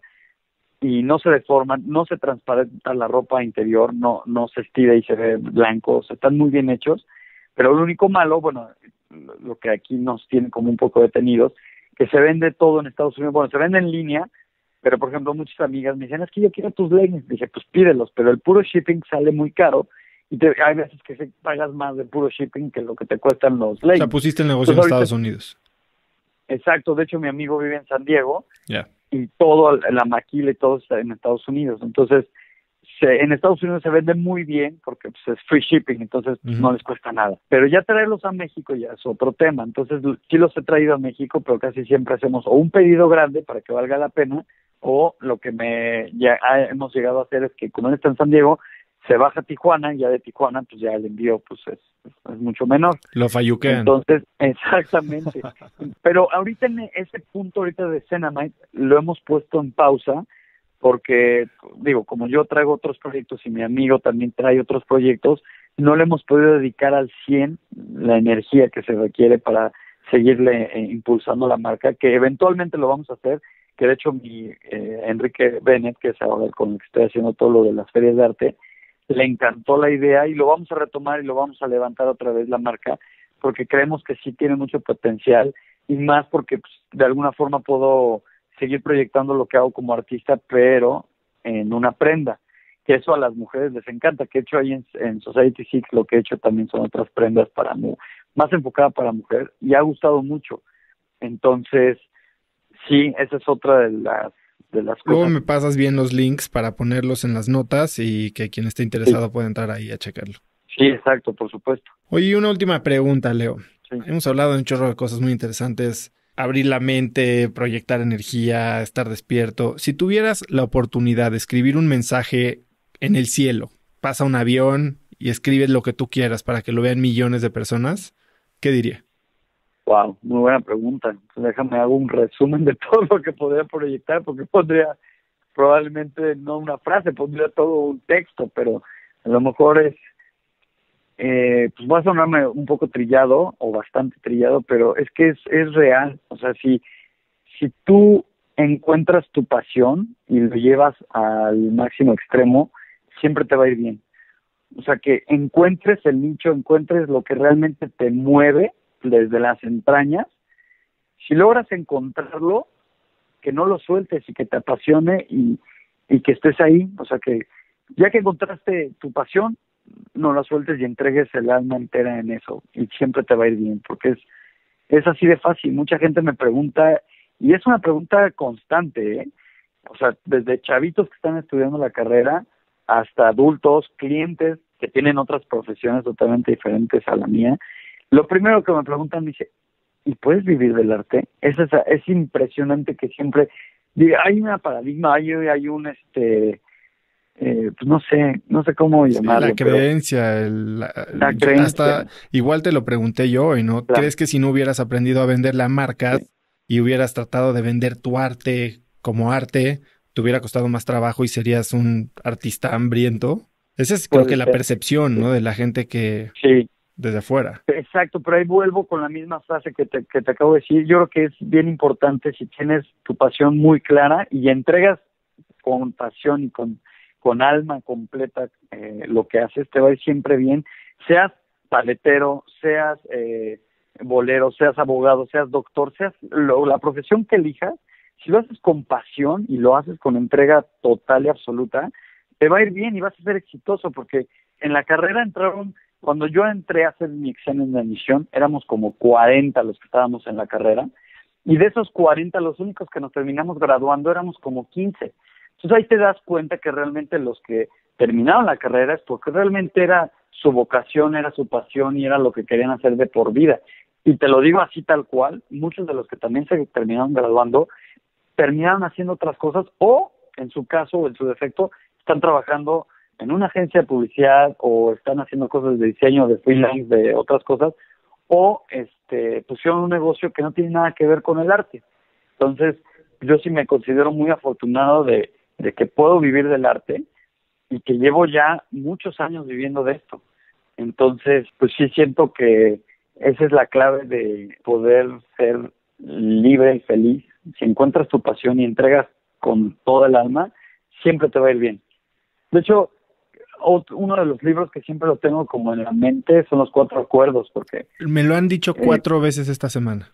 y no se deforman, no se transparenta la ropa interior, no se estira y se ve blanco, o sea, están muy bien hechos, pero lo único malo, bueno, lo que aquí nos tiene como un poco detenidos, que se vende todo en Estados Unidos, bueno, se vende en línea, pero por ejemplo muchas amigas me dicen, es que yo quiero tus leggings, dije, pues pídelos, pero el puro shipping sale muy caro, y hay veces que pagas más de puro shipping que lo que te cuestan los leggings. O sea, pusiste el negocio en Estados Unidos. Exacto, de hecho mi amigo vive en San Diego, y todo, la maquila y todo está en Estados Unidos, entonces en Estados Unidos se vende muy bien porque pues, es free shipping, entonces no les cuesta nada. Pero ya traerlos a México ya es otro tema. Entonces sí los he traído a México, pero casi siempre hacemos o un pedido grande para que valga la pena, o lo que hemos llegado a hacer es que como él está en San Diego, se baja a Tijuana, y ya de Tijuana pues ya el envío pues es mucho menor. Lo falluquean. Entonces, exactamente. Pero ahorita en ese punto ahorita de Zenamite lo hemos puesto en pausa, porque, digo, como yo traigo otros proyectos y mi amigo también trae otros proyectos, no le hemos podido dedicar al 100 la energía que se requiere para seguirle impulsando la marca, que eventualmente lo vamos a hacer, que de hecho mi Enrique Bennett, que es ahora con el que estoy haciendo todo lo de las ferias de arte, le encantó la idea y lo vamos a retomar y lo vamos a levantar otra vez la marca, porque creemos que sí tiene mucho potencial, y más porque pues, de alguna forma puedo seguir proyectando lo que hago como artista, pero en una prenda, que eso a las mujeres les encanta, que he hecho ahí en Society Six, lo que he hecho también son otras prendas más enfocada para mujer, y ha gustado mucho. Entonces, sí, esa es otra de las Luego cosas. me pasas bien los links para ponerlos en las notas y que quien esté interesado pueda entrar ahí a checarlo. Sí, exacto, por supuesto. Oye, una última pregunta, Leo. Sí. Hemos hablado de un chorro de cosas muy interesantes. Abrir la mente, proyectar energía, estar despierto. Si tuvieras la oportunidad de escribir un mensaje en el cielo, pasa un avión y escribes lo que tú quieras para que lo vean millones de personas, ¿qué diría? Wow, muy buena pregunta. Déjame hago un resumen de todo lo que podría proyectar, porque pondría probablemente no una frase, pondría todo un texto, pero a lo mejor pues va a sonarme un poco trillado o bastante trillado, pero es que es real. O sea, si tú encuentras tu pasión y lo llevas al máximo extremo, siempre te va a ir bien. O sea, que encuentres el nicho, encuentres lo que realmente te mueve desde las entrañas. Si logras encontrarlo, que no lo sueltes y que te apasione y que estés ahí. O sea, que ya que encontraste tu pasión, no la sueltes y entregues el alma entera en eso y siempre te va a ir bien, porque es así de fácil. Mucha gente me pregunta, y es una pregunta constante, ¿eh? O sea, desde chavitos que están estudiando la carrera hasta adultos, clientes que tienen otras profesiones totalmente diferentes a la mía. Lo primero que me preguntan, me dice, ¿y puedes vivir del arte? Es impresionante que siempre hay una paradigma, hay un pues no sé cómo llamarlo. La creencia, la creencia. Hasta igual te lo pregunté yo hoy, ¿no? Claro. ¿Crees que si no hubieras aprendido a vender la marca Sí. y hubieras tratado de vender tu arte como arte, te hubiera costado más trabajo y serías un artista hambriento? Esa es creo que la percepción, ¿no? De la gente que sí, desde afuera. Exacto, pero ahí vuelvo con la misma frase que te acabo de decir. Yo creo que es bien importante si tienes tu pasión muy clara y entregas con pasión y con alma completa lo que haces, te va a ir siempre bien. Seas paletero, seas bolero, seas abogado, seas doctor, seas la profesión que elijas, si lo haces con pasión y lo haces con entrega total y absoluta, te va a ir bien y vas a ser exitoso, porque en la carrera cuando yo entré a hacer mi examen de admisión, éramos como 40 los que estábamos en la carrera, y de esos 40, los únicos que nos terminamos graduando éramos como 15. Entonces ahí te das cuenta que realmente los que terminaron la carrera es porque realmente era su vocación, era su pasión y era lo que querían hacer de por vida. Y te lo digo así tal cual, muchos de los que también se terminaron graduando, terminaron haciendo otras cosas o, en su caso o en su defecto, están trabajando en una agencia de publicidad o están haciendo cosas de diseño, de freelance, de otras cosas, o pusieron un negocio que no tiene nada que ver con el arte. Entonces, yo sí me considero muy afortunado de que puedo vivir del arte y que llevo ya muchos años viviendo de esto. Entonces, pues sí siento que esa es la clave de poder ser libre y feliz. Si encuentras tu pasión y entregas con toda el alma, siempre te va a ir bien. De hecho, uno de los libros que siempre lo tengo como en la mente son los 4 acuerdos, porque... Me lo han dicho 4 veces esta semana.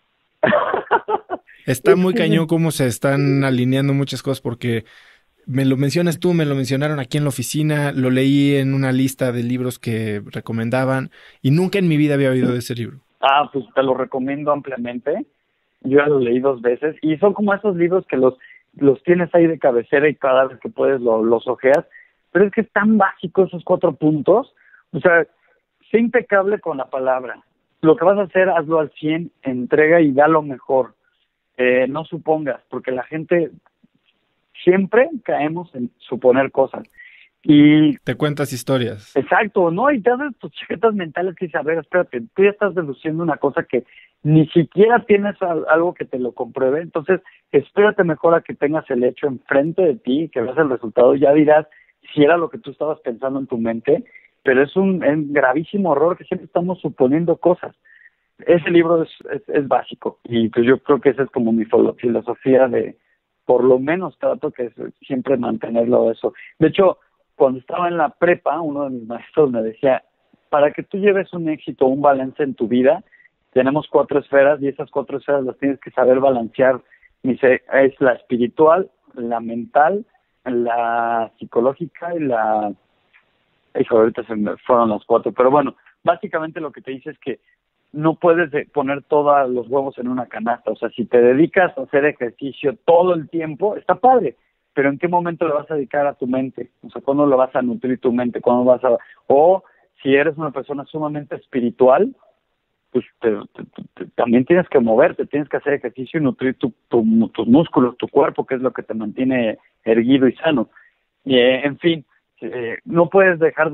Está muy cañón cómo se están alineando muchas cosas, porque me lo mencionas tú, me lo mencionaron aquí en la oficina, lo leí en una lista de libros que recomendaban y nunca en mi vida había oído de ese libro. Pues te lo recomiendo ampliamente. Yo ya lo leí 2 veces y son como esos libros que los tienes ahí de cabecera y cada vez que puedes los ojeas, pero es que es tan básico esos 4 puntos. O sea, sé impecable con la palabra. Lo que vas a hacer, hazlo al 100, entrega y da lo mejor. No supongas, porque la gente siempre caemos en suponer cosas. Y te cuentas historias. Exacto, ¿no? Y te haces tus chaquetas mentales que dices, a ver, espérate, tú ya estás deduciendo una cosa que ni siquiera tienes algo que te lo compruebe, entonces espérate mejor a que tengas el hecho enfrente de ti, que veas el resultado, ya dirás si era lo que tú estabas pensando en tu mente, pero es un gravísimo error que siempre estamos suponiendo cosas. Ese libro es básico y pues yo creo que esa es como mi filosofía de, por lo menos trato que es siempre mantenerlo eso. De hecho, cuando estaba en la prepa, uno de mis maestros me decía, para que tú lleves un éxito, un balance en tu vida, tenemos 4 esferas y esas 4 esferas las tienes que saber balancear. Dice, es la espiritual, la mental, la psicológica y la... Hijo, ahorita se me fueron las 4, pero bueno, básicamente lo que te dice es que no puedes poner todos los huevos en una canasta. O sea, si te dedicas a hacer ejercicio todo el tiempo, está padre, pero ¿en qué momento le vas a dedicar a tu mente? O sea, ¿cuándo lo vas a nutrir tu mente? ¿Cuándo vas a...? O si eres una persona sumamente espiritual, pues también tienes que moverte, tienes que hacer ejercicio y nutrir tus músculos, tu cuerpo, que es lo que te mantiene erguido y sano. Y, en fin, no puedes dejar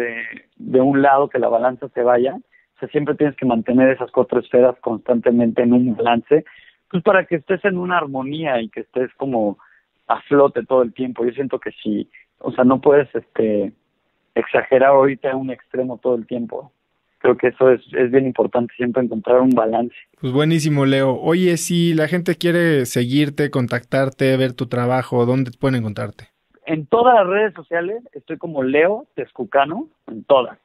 de un lado que la balanza se vaya. O sea, siempre tienes que mantener esas 4 esferas constantemente en un balance, pues para que estés en una armonía y que estés como a flote todo el tiempo. Yo siento que sí, o sea, no puedes exagerar ahorita en un extremo todo el tiempo. Creo que eso es bien importante, siempre encontrar un balance. Pues buenísimo, Leo. Oye, si la gente quiere seguirte, contactarte, ver tu trabajo, ¿dónde pueden encontrarte? En todas las redes sociales estoy como Leo Texcucano, en todas.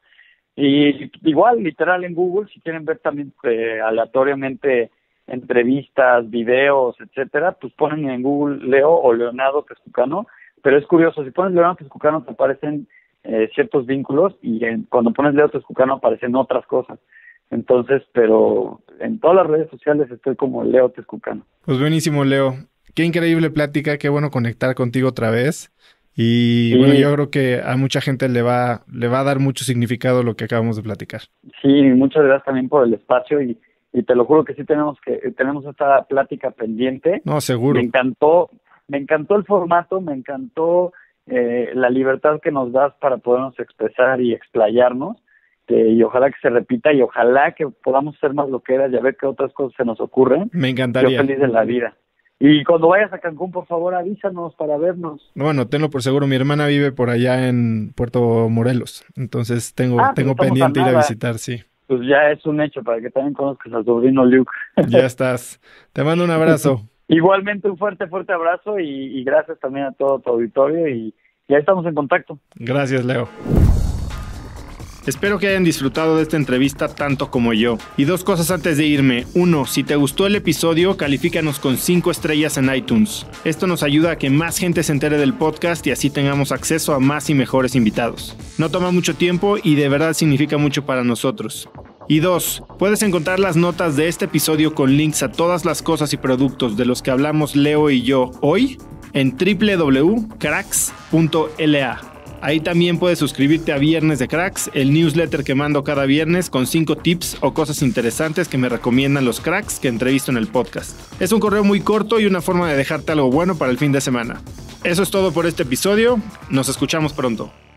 Y igual, literal, en Google, si quieren ver también aleatoriamente entrevistas, videos, etcétera, pues ponen en Google Leo o Leonardo Texcucano. Pero es curioso, si pones Leonardo Texcucano te aparecen ciertos vínculos y cuando pones Leo Texcucano aparecen otras cosas. Entonces, pero en todas las redes sociales estoy como Leo Texcucano. Pues buenísimo, Leo. Qué increíble plática, qué bueno conectar contigo otra vez. Y sí, bueno, yo creo que a mucha gente le va a dar mucho significado lo que acabamos de platicar. Sí, muchas gracias también por el espacio y te lo juro que sí tenemos esta plática pendiente. No, seguro. Me encantó el formato, me encantó la libertad que nos das para podernos expresar y explayarnos, y ojalá que se repita y ojalá que podamos ser más loqueras y a ver qué otras cosas se nos ocurren. Me encantaría. Yo feliz de la vida. Y cuando vayas a Cancún, por favor, avísanos para vernos. Bueno, tenlo por seguro. Mi hermana vive por allá en Puerto Morelos. Entonces tengo pendiente ir a visitar, sí. Pues ya es un hecho para que también conozcas al sobrino Luke. Ya estás. Te mando un abrazo. Igualmente un fuerte abrazo y gracias también a todo tu auditorio y ya estamos en contacto. Gracias, Leo. Espero que hayan disfrutado de esta entrevista tanto como yo. Y 2 cosas antes de irme. 1, si te gustó el episodio, califícanos con 5 estrellas en iTunes. Esto nos ayuda a que más gente se entere del podcast y así tengamos acceso a más y mejores invitados. No toma mucho tiempo y de verdad significa mucho para nosotros. Y 2, puedes encontrar las notas de este episodio con links a todas las cosas y productos de los que hablamos Leo y yo hoy en www.cracks.la. Ahí también puedes suscribirte a Viernes de Cracks, el newsletter que mando cada viernes con 5 tips o cosas interesantes que me recomiendan los cracks que entrevisto en el podcast. Es un correo muy corto y una forma de dejarte algo bueno para el fin de semana. Eso es todo por este episodio. Nos escuchamos pronto.